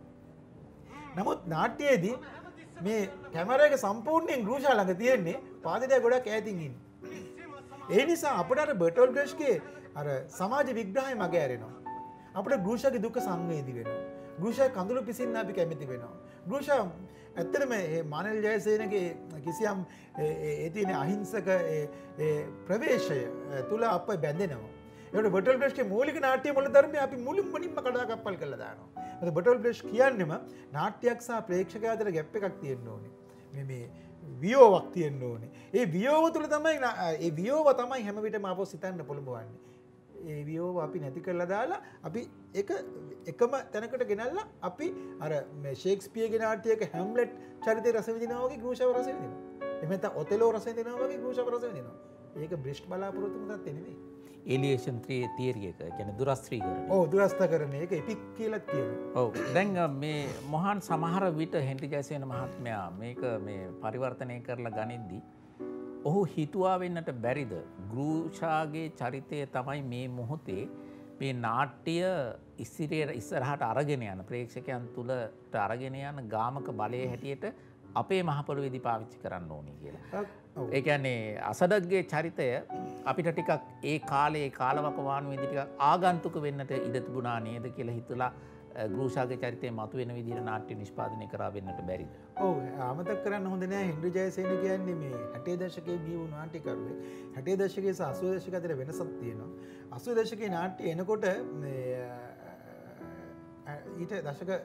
නමුත් නාට්‍යයේදී මේ කැමරා එක සම්පූර්ණයෙන් ගෘෂා ළඟ තියෙන්නේ පාදඩය ගොඩක් ඈතින් ඉන්නේ. ඒ නිසා අපිට අර බර්ටෝල්ඩ් බ්‍රෙස්ට්ගේ අර සමාජ විග්‍රහය මග ඇරෙනවා. අපිට ගෘෂාගේ දුක සංවේදී වෙනවා. ගෘෂා කඳුළු පිසින්න අපි කැමති වෙනවා. ගෘෂා ඇත්තටම මේ මානල් ජයසේනගේ කිසියම් ඒ තියෙන අහිංසක ප්‍රවේශය තුල අප බැඳෙනවා. ඒකට බටල් බ්‍රෂ්ගේ මූලික නාට්‍ය මුල ධර්මය අපි මුලින්ම කඩාකප්පල් කරලා දානවා. මොකද බටල් බ්‍රෂ් කියන්නේම නාට්‍යයක් සහ ප්‍රේක්ෂකයා අතර ගැප් එකක් තියෙන්න ඕනේ. මේ වියෝවක් තියෙන්න ඕනේ. ඒ වියෝව තුල තමයි ඒ වියෝව තමයි හැම විටම අපෝ සිතන්න පොළඹවන්නේ. ඒ වියෝව අපි නැති කරලා දාලා අපි එකම තැනකට ගෙනල්ලා අපි අර ෂේක්ස්පියර්ගේ නාට්‍යයක හැම්ලට් චරිතය රස විඳිනවා වගේ ග්‍රූෂව රස විඳිනවා. එහෙම නැත්නම් ඔතෙලෝ රස විඳිනවා වගේ ග්‍රූෂව රස විඳිනවා. ඒක බ්‍රිෂ්ට් බලාපොරොත්තු මතත් නෙමෙයි. එලියේෂන් තියරි එක කියන්නේ දුරස්ත්‍රීකරණය. ඔව් දුරස්ථකරණය ඒක එපික් කියලා කියනවා. ඔව් දැන් මේ මොහන් සමහර විට හෙන්රි ජයසේන මහත්මයා මේක මේ පරිවර්තනය කරලා ගනිද්දී ඔහු හිතුවා වෙන්නට බැරිද ග්‍රූෂාගේ චරිතය තමයි මේ මොහොතේ මේ නාට්‍ය ඉස්සරහට අරගෙන යන ප්‍රේක්ෂකයන් තුළට අරගෙන යන ගාමක බලය හැටියට අපේ මහපොළොවේදී පාවිච්චි කරන්න ඕනේ කියලා. ඒ කියන්නේ අසඩක්ගේ චරිතය අපිට ටිකක් ඒ කාලේ කාලවකවානුවේදී ටිකක් ආගන්තුක වෙන්නට ඉඩ තිබුණා නේද කියලා හිතලා ග්‍රූෂාගේ චරිතය මතුවෙන විදිහට නාට්‍ය නිෂ්පාදනය කරා වෙන්නට බැරිද? ඔව් අමතක කරන්න හොඳ නෑ හෙන්රි ජයසේන කියන්නේ මේ 60 දශකයේ බිහි නාට්‍යකරුවෙක්. 60 දශකයේ සහ 80 දශක අතර වෙනසක් තියෙනවා. 80 දශකයේ නාට්‍ය එනකොට ඊට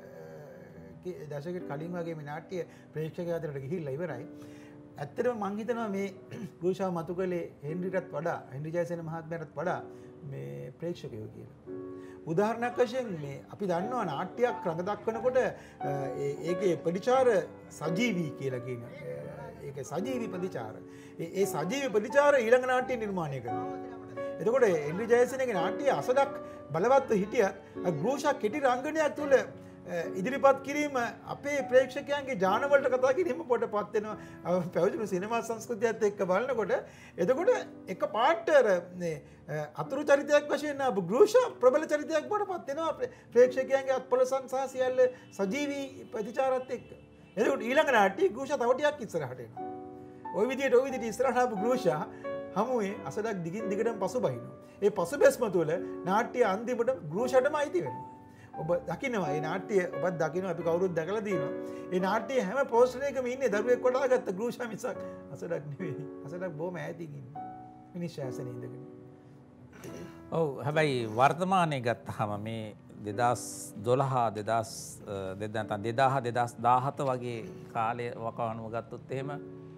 දශක කලින් වගේ මේ නාට්‍ය ප්‍රේක්ෂකයා අතරට ගිහිල්ලා ඉවරයි. ඇත්තටම මං හිතනවා මේ ග්‍රූෂාව මතු කළේ හෙන්රිටත් වඩා හෙන්රි ජයසේන මහත්මයාටත් වඩා මේ ප්‍රේක්ෂකයෝ කියලා. උදාහරණයක් වශයෙන් මේ අපි දන්නවා නාට්‍යයක් රඟ දක්වනකොට ඒකේ ප්‍රතිචාර සජීවී කියලා කියනවා. ඒකේ සජීවී ප්‍රතිචාර. ඒ සජීවී ප්‍රතිචාර ඊළඟ නාට්‍ය නිර්මාණය කරනවා. එතකොට හෙන්රි ජයසේනගේ නාට්‍ය අසඩක් බලවත්ව හිටියත් ග්‍රූෂා කෙටි රංගනයක් තුළ ඉදිරිපත් කිරීම අපේ ප්‍රේක්ෂකයන්ගේ ජානවලට කතා කිරීම පොඩපත් වෙනවා පැවතුණු සිනමා සංස්කෘතියත් එක්ක බලනකොට එතකොට එක පාට අතුරු චරිතයක් වශයෙන් ආපු ග්‍රූෂා ප්‍රබල චරිතයක් බවටපත් වෙනවා ප්‍රේක්ෂකයන්ගේ අත්පොලසන් සහ සියල්ල සජීවී ප්‍රතිචාරත් එක්ක. එතකොට ඊළඟ නාට්‍යයේ ග්‍රූෂා තව ටිකක් ඉස්සරහට එනවා. ওই විදිහට ඉස්සරහට ආපු ග්‍රූෂා හමුවේ අසඩක් දිගින් දිගටම පසුබහිනවා. ඒ පසුබැස්ම තුළ නාට්‍ය අන්තිමට ග්‍රූෂාටම අයිති වෙනවා. ඔබ දකිනවා ඒ නාට්‍ය ඔබත් දකිනවා අපි කවුරුත් දැකලා තියෙනවා. ඒ නාට්‍ය හැම පෝස්ටර් එකකම ඉන්නේ දරුවෙක් කොටාගත්ත ග්‍රූෂා මිසක් අසඩක් නෙවෙයි. අසඩක් බොහොම ඈතින් ඉන්නේ. මිනිස් ශාසනයේ ඉඳගෙන. ඔව් හැබැයි වර්තමානයේ ගත්තාම මේ 2012 2017 වගේ කාලේ වකවානුව ගත්තොත් එහෙම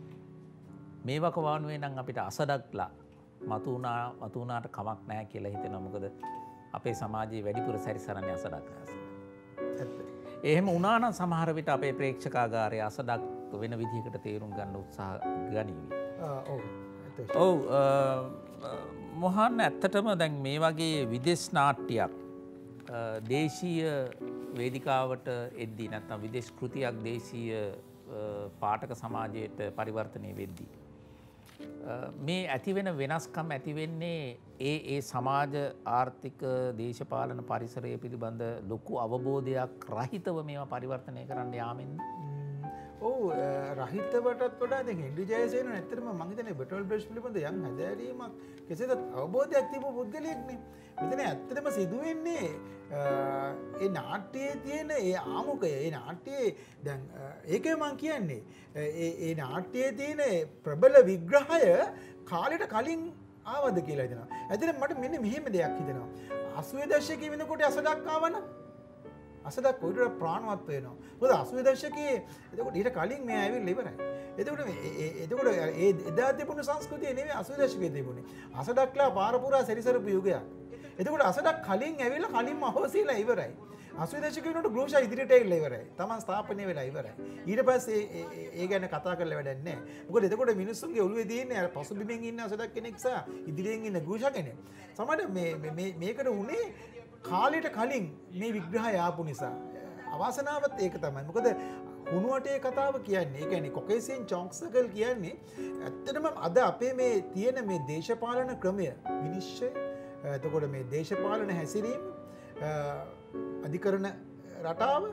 මේ වකවානුවේ නම් අපිට අසඩක්ලා මතු වුණාට කමක් නැහැ කියලා හිතෙනවා. මොකද අපේ සමාජයේ වැඩිපුර සැරිසරන්නේ අසඩක් රස. එහෙම වුණා නම් සමහර විට අපේ ප්‍රේක්ෂකාගාරයේ අසඩක් වෙන විදිහකට තේරුම් ගන්න උත්සාහ ගනිවි. ඔව් මොහන් ඇත්තටම දැන් මේ වගේ විදේශ නාට්‍යයක් දේශීය වේදිකාවට එද්දී නැත්නම් විදේශ කෘතියක් දේශීය පාඨක සමාජයට පරිවර්තනය වෙද්දී මේ ඇතිවෙන වෙනස්කම් ඇතිවෙන්නේ ඒ සමාජ ආර්ථික දේශපාලන පරිසරය පිළිබඳ ලොකු අවබෝධයක් රහිතව මේවා පරිවර්තනය කරන්න යාමෙන්. ඔව් රහිතවටත් වඩා දැන් හෙන්රි ජයසේන ඇත්තටම මම හිතන්නේ බටල් බ්‍රෂ් පිළිබඳ යම් හැදෑරීමක් කෙසේද අවබෝධයක් තිබු පුද්ගලයෙක්නේ. මෙතන ඇත්තටම සිදුවෙන්නේ ඒ නාට්‍යයේ තියෙන ඒ ආමුකය ඒ නාට්‍යයේ දැන් ඒකේ මම කියන්නේ ඒ නාට්‍යයේ තියෙන ප්‍රබල විග්‍රහය කාලෙට කලින් ආවද කියලා හිතනවා. ඇත්තටම මට මෙන්න මෙහෙම දෙයක් හිතෙනවා. 80 දශකයේ වෙනකොට අසඩක් ආවනම් අසඩක් කොයිට ප්‍රාණවත් වෙනවා. මොකද 80 දශකයේ එතකොට ඊට කලින් මේ ඇවිල්ලා ඉවරයි. එතකොට ඒ එදා තිබුණු සංස්කෘතිය නෙවෙයි 80 දශකයේ තිබුණේ. අසඩක්ලා පාර පුරා සැරිසරපු යුගයක්. එතකොට අසඩක් කලින් ඇවිල්ලා කලින්ම අහෝසීලා ඉවරයි. 80 දශකයේ වෙනකොට ග්‍රූෂා ඉදිරියට ඇවිල්ලා ඉවරයි. Taman ස්ථාපනය වෙලා ඉවරයි. ඊට පස්සේ ඒ ගැන කතා කරලා වැඩක් නැහැ. මොකද එතකොට මිනිස්සුන්ගේ ඔළුවේ තියෙන්නේ අර පසුබිමින් ඉන්න අසඩක් කෙනෙක් සහ ඉදිරියෙන් ඉන්න ග්‍රූෂා කෙනෙක්. සමහර මේකට උනේ කාලෙට කලින් මේ විග්‍රහය ආපු නිසා. අවාසනාවත් ඒක තමයි. මොකද හුණුවටේ කතාව කියන්නේ ඒ කියන්නේ කොකේසියන් චොන්ක්සර්කල් කියන්නේ ඇත්තටම අද අපේ මේ තියෙන මේ දේශපාලන ක්‍රමය විනිශ්චය එතකොට මේ දේශපාලන හැසිරීම අධිකරණ රටාව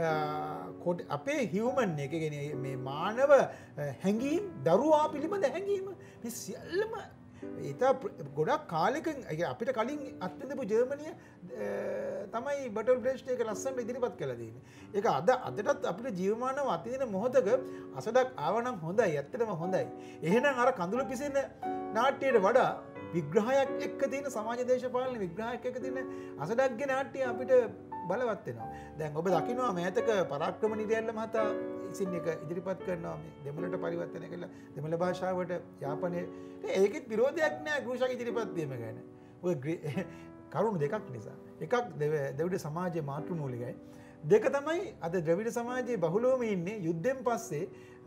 අපේ හියුමන් එක කියන්නේ මේ මානව හැඟීම් දරුවා පිළිබඳ හැඟීම මේ සියල්ලම ඉතා ගොඩක් කාලෙකින් අපිට කලින් අත්විඳපු ජර්මනිය තමයි බටල් බ්‍රෙෂ්ට් එක ලස්සනට ඉදිරිපත් කළා තියෙන්නේ. ඒක අදටත් අපිට ජීවමානව අත්විඳින මොහොතක අසඩක් ආවනම් හොඳයි, ඇත්තටම හොඳයි. එහෙනම් අර කඳුළු පිසින නාට්‍යයට වඩා විග්‍රහයක් එක්ක තියෙන සමාජ දේශපාලන විග්‍රහයක් එක්ක තියෙන අසඩක්ගේ නාට්‍ය අපිට බලවත් වෙනවා. දැන් ඔබ දකිනවා මෑතක පරාක්‍රම නිරයල්ල මහතා ඉසින් එක ඉදිරිපත් කරනවා මේ දෙමළට පරිවර්තනය කළා දෙමළ භාෂාවට යාපනයේ. ඒකෙත් විරෝධයක් නෑ ගෘෂක ඉදිරිපත් වීම ගැන. ඔය කරුණු දෙකක් නිසා. එකක් දෙවිඩ සමාජයේ මාතෘ මූලිකයි. දෙක තමයි අද ද්‍රවිඩ සමාජයේ බහුලවම ඉන්නේ යුද්ධෙන් පස්සේ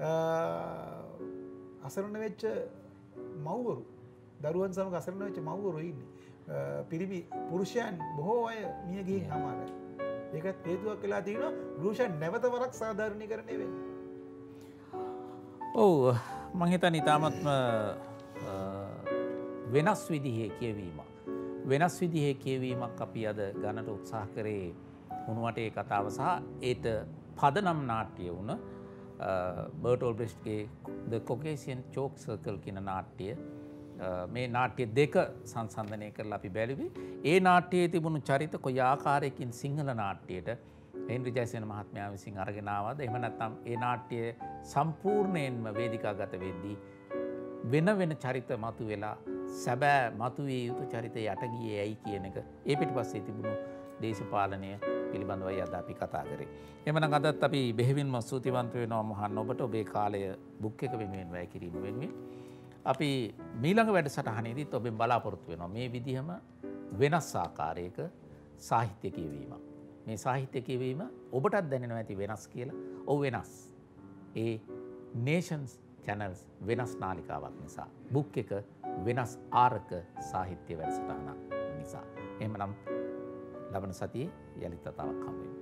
අසරණ වෙච්ච මව්වරු. දරුවන් සමග අසරණ වෙච්ච මව්වරු ඉන්නේ. පිරිමි පුරුෂයන් බොහෝ අය මිය ගිහින් හමාරයි. ඒකත් හේතුවක් වෙලා තියෙනවා ගෘෂන් නැවත වරක් සාධාරණීකරණය වෙන්න. ඔව් මං හිතන්නේ ඊටාත්ම වෙනස් විදිහේ කියවීමක්. වෙනස් විදිහේ කියවීමක් අපි අද ගන්නට උත්සාහ කරේ උණුවටේ කතාව සහ ඒට පදනම් නාට්‍ය වුණ බර්ටෝල් බ්‍රෙෂ්ට්ගේ The Caucasian Chalk Circle කියන නාට්‍ය මේ නාට්‍ය දෙක සංසන්ධනය කරලා අපි බැලුවේ. ඒ නාට්‍යයේ තිබුණු චරිත කොයි ආකාරයකින් සිංහල නාට්‍යයට හෙන්රි ජයසේන මහත්මයා විසින් අරගෙන ආවද එහෙම නැත්නම් ඒ නාට්‍ය සම්පූර්ණයෙන්ම වේදිකාගත වෙද්දී වෙන වෙන චරිත මතුවෙලා සැබෑ මතුවිය යුතු චරිත යට ගියේ ඇයි කියන එක ඒ පිටිපස්සේ තිබුණු දේශපාලනය පිළිබඳවයි අද අපි කතා කරේ. එhmenan අදත් අපි බෙහෙවින්ම ස්තුතිවන්ත වෙනවා මහන්න ඔබට ඔබේ කාලය බුක් එක වෙනුවෙන් වැය කිරීම වෙනුවෙන්. අපි මීළඟ වැඩසටහනේදීත් ඔබෙන් බලාපොරොත්තු වෙනවා මේ විදිහම වෙනස් ආකාරයක සාහිත්‍ය කියවීමක්. මේ සාහිත්‍ය කියවීම ඔබටත් දැනෙනවා ඇති වෙනස් කියලා. ඔව් වෙනස්. ඒ Nations Channels වෙනස් නාලිකාවක් නිසා. බුක් එක වෙනස් ආරක සාහිත්‍ය වැඩසටහනක් නිසා. එහෙමනම් ලබන සතියේ යලිත් වතාවක් හම්බ වෙමු.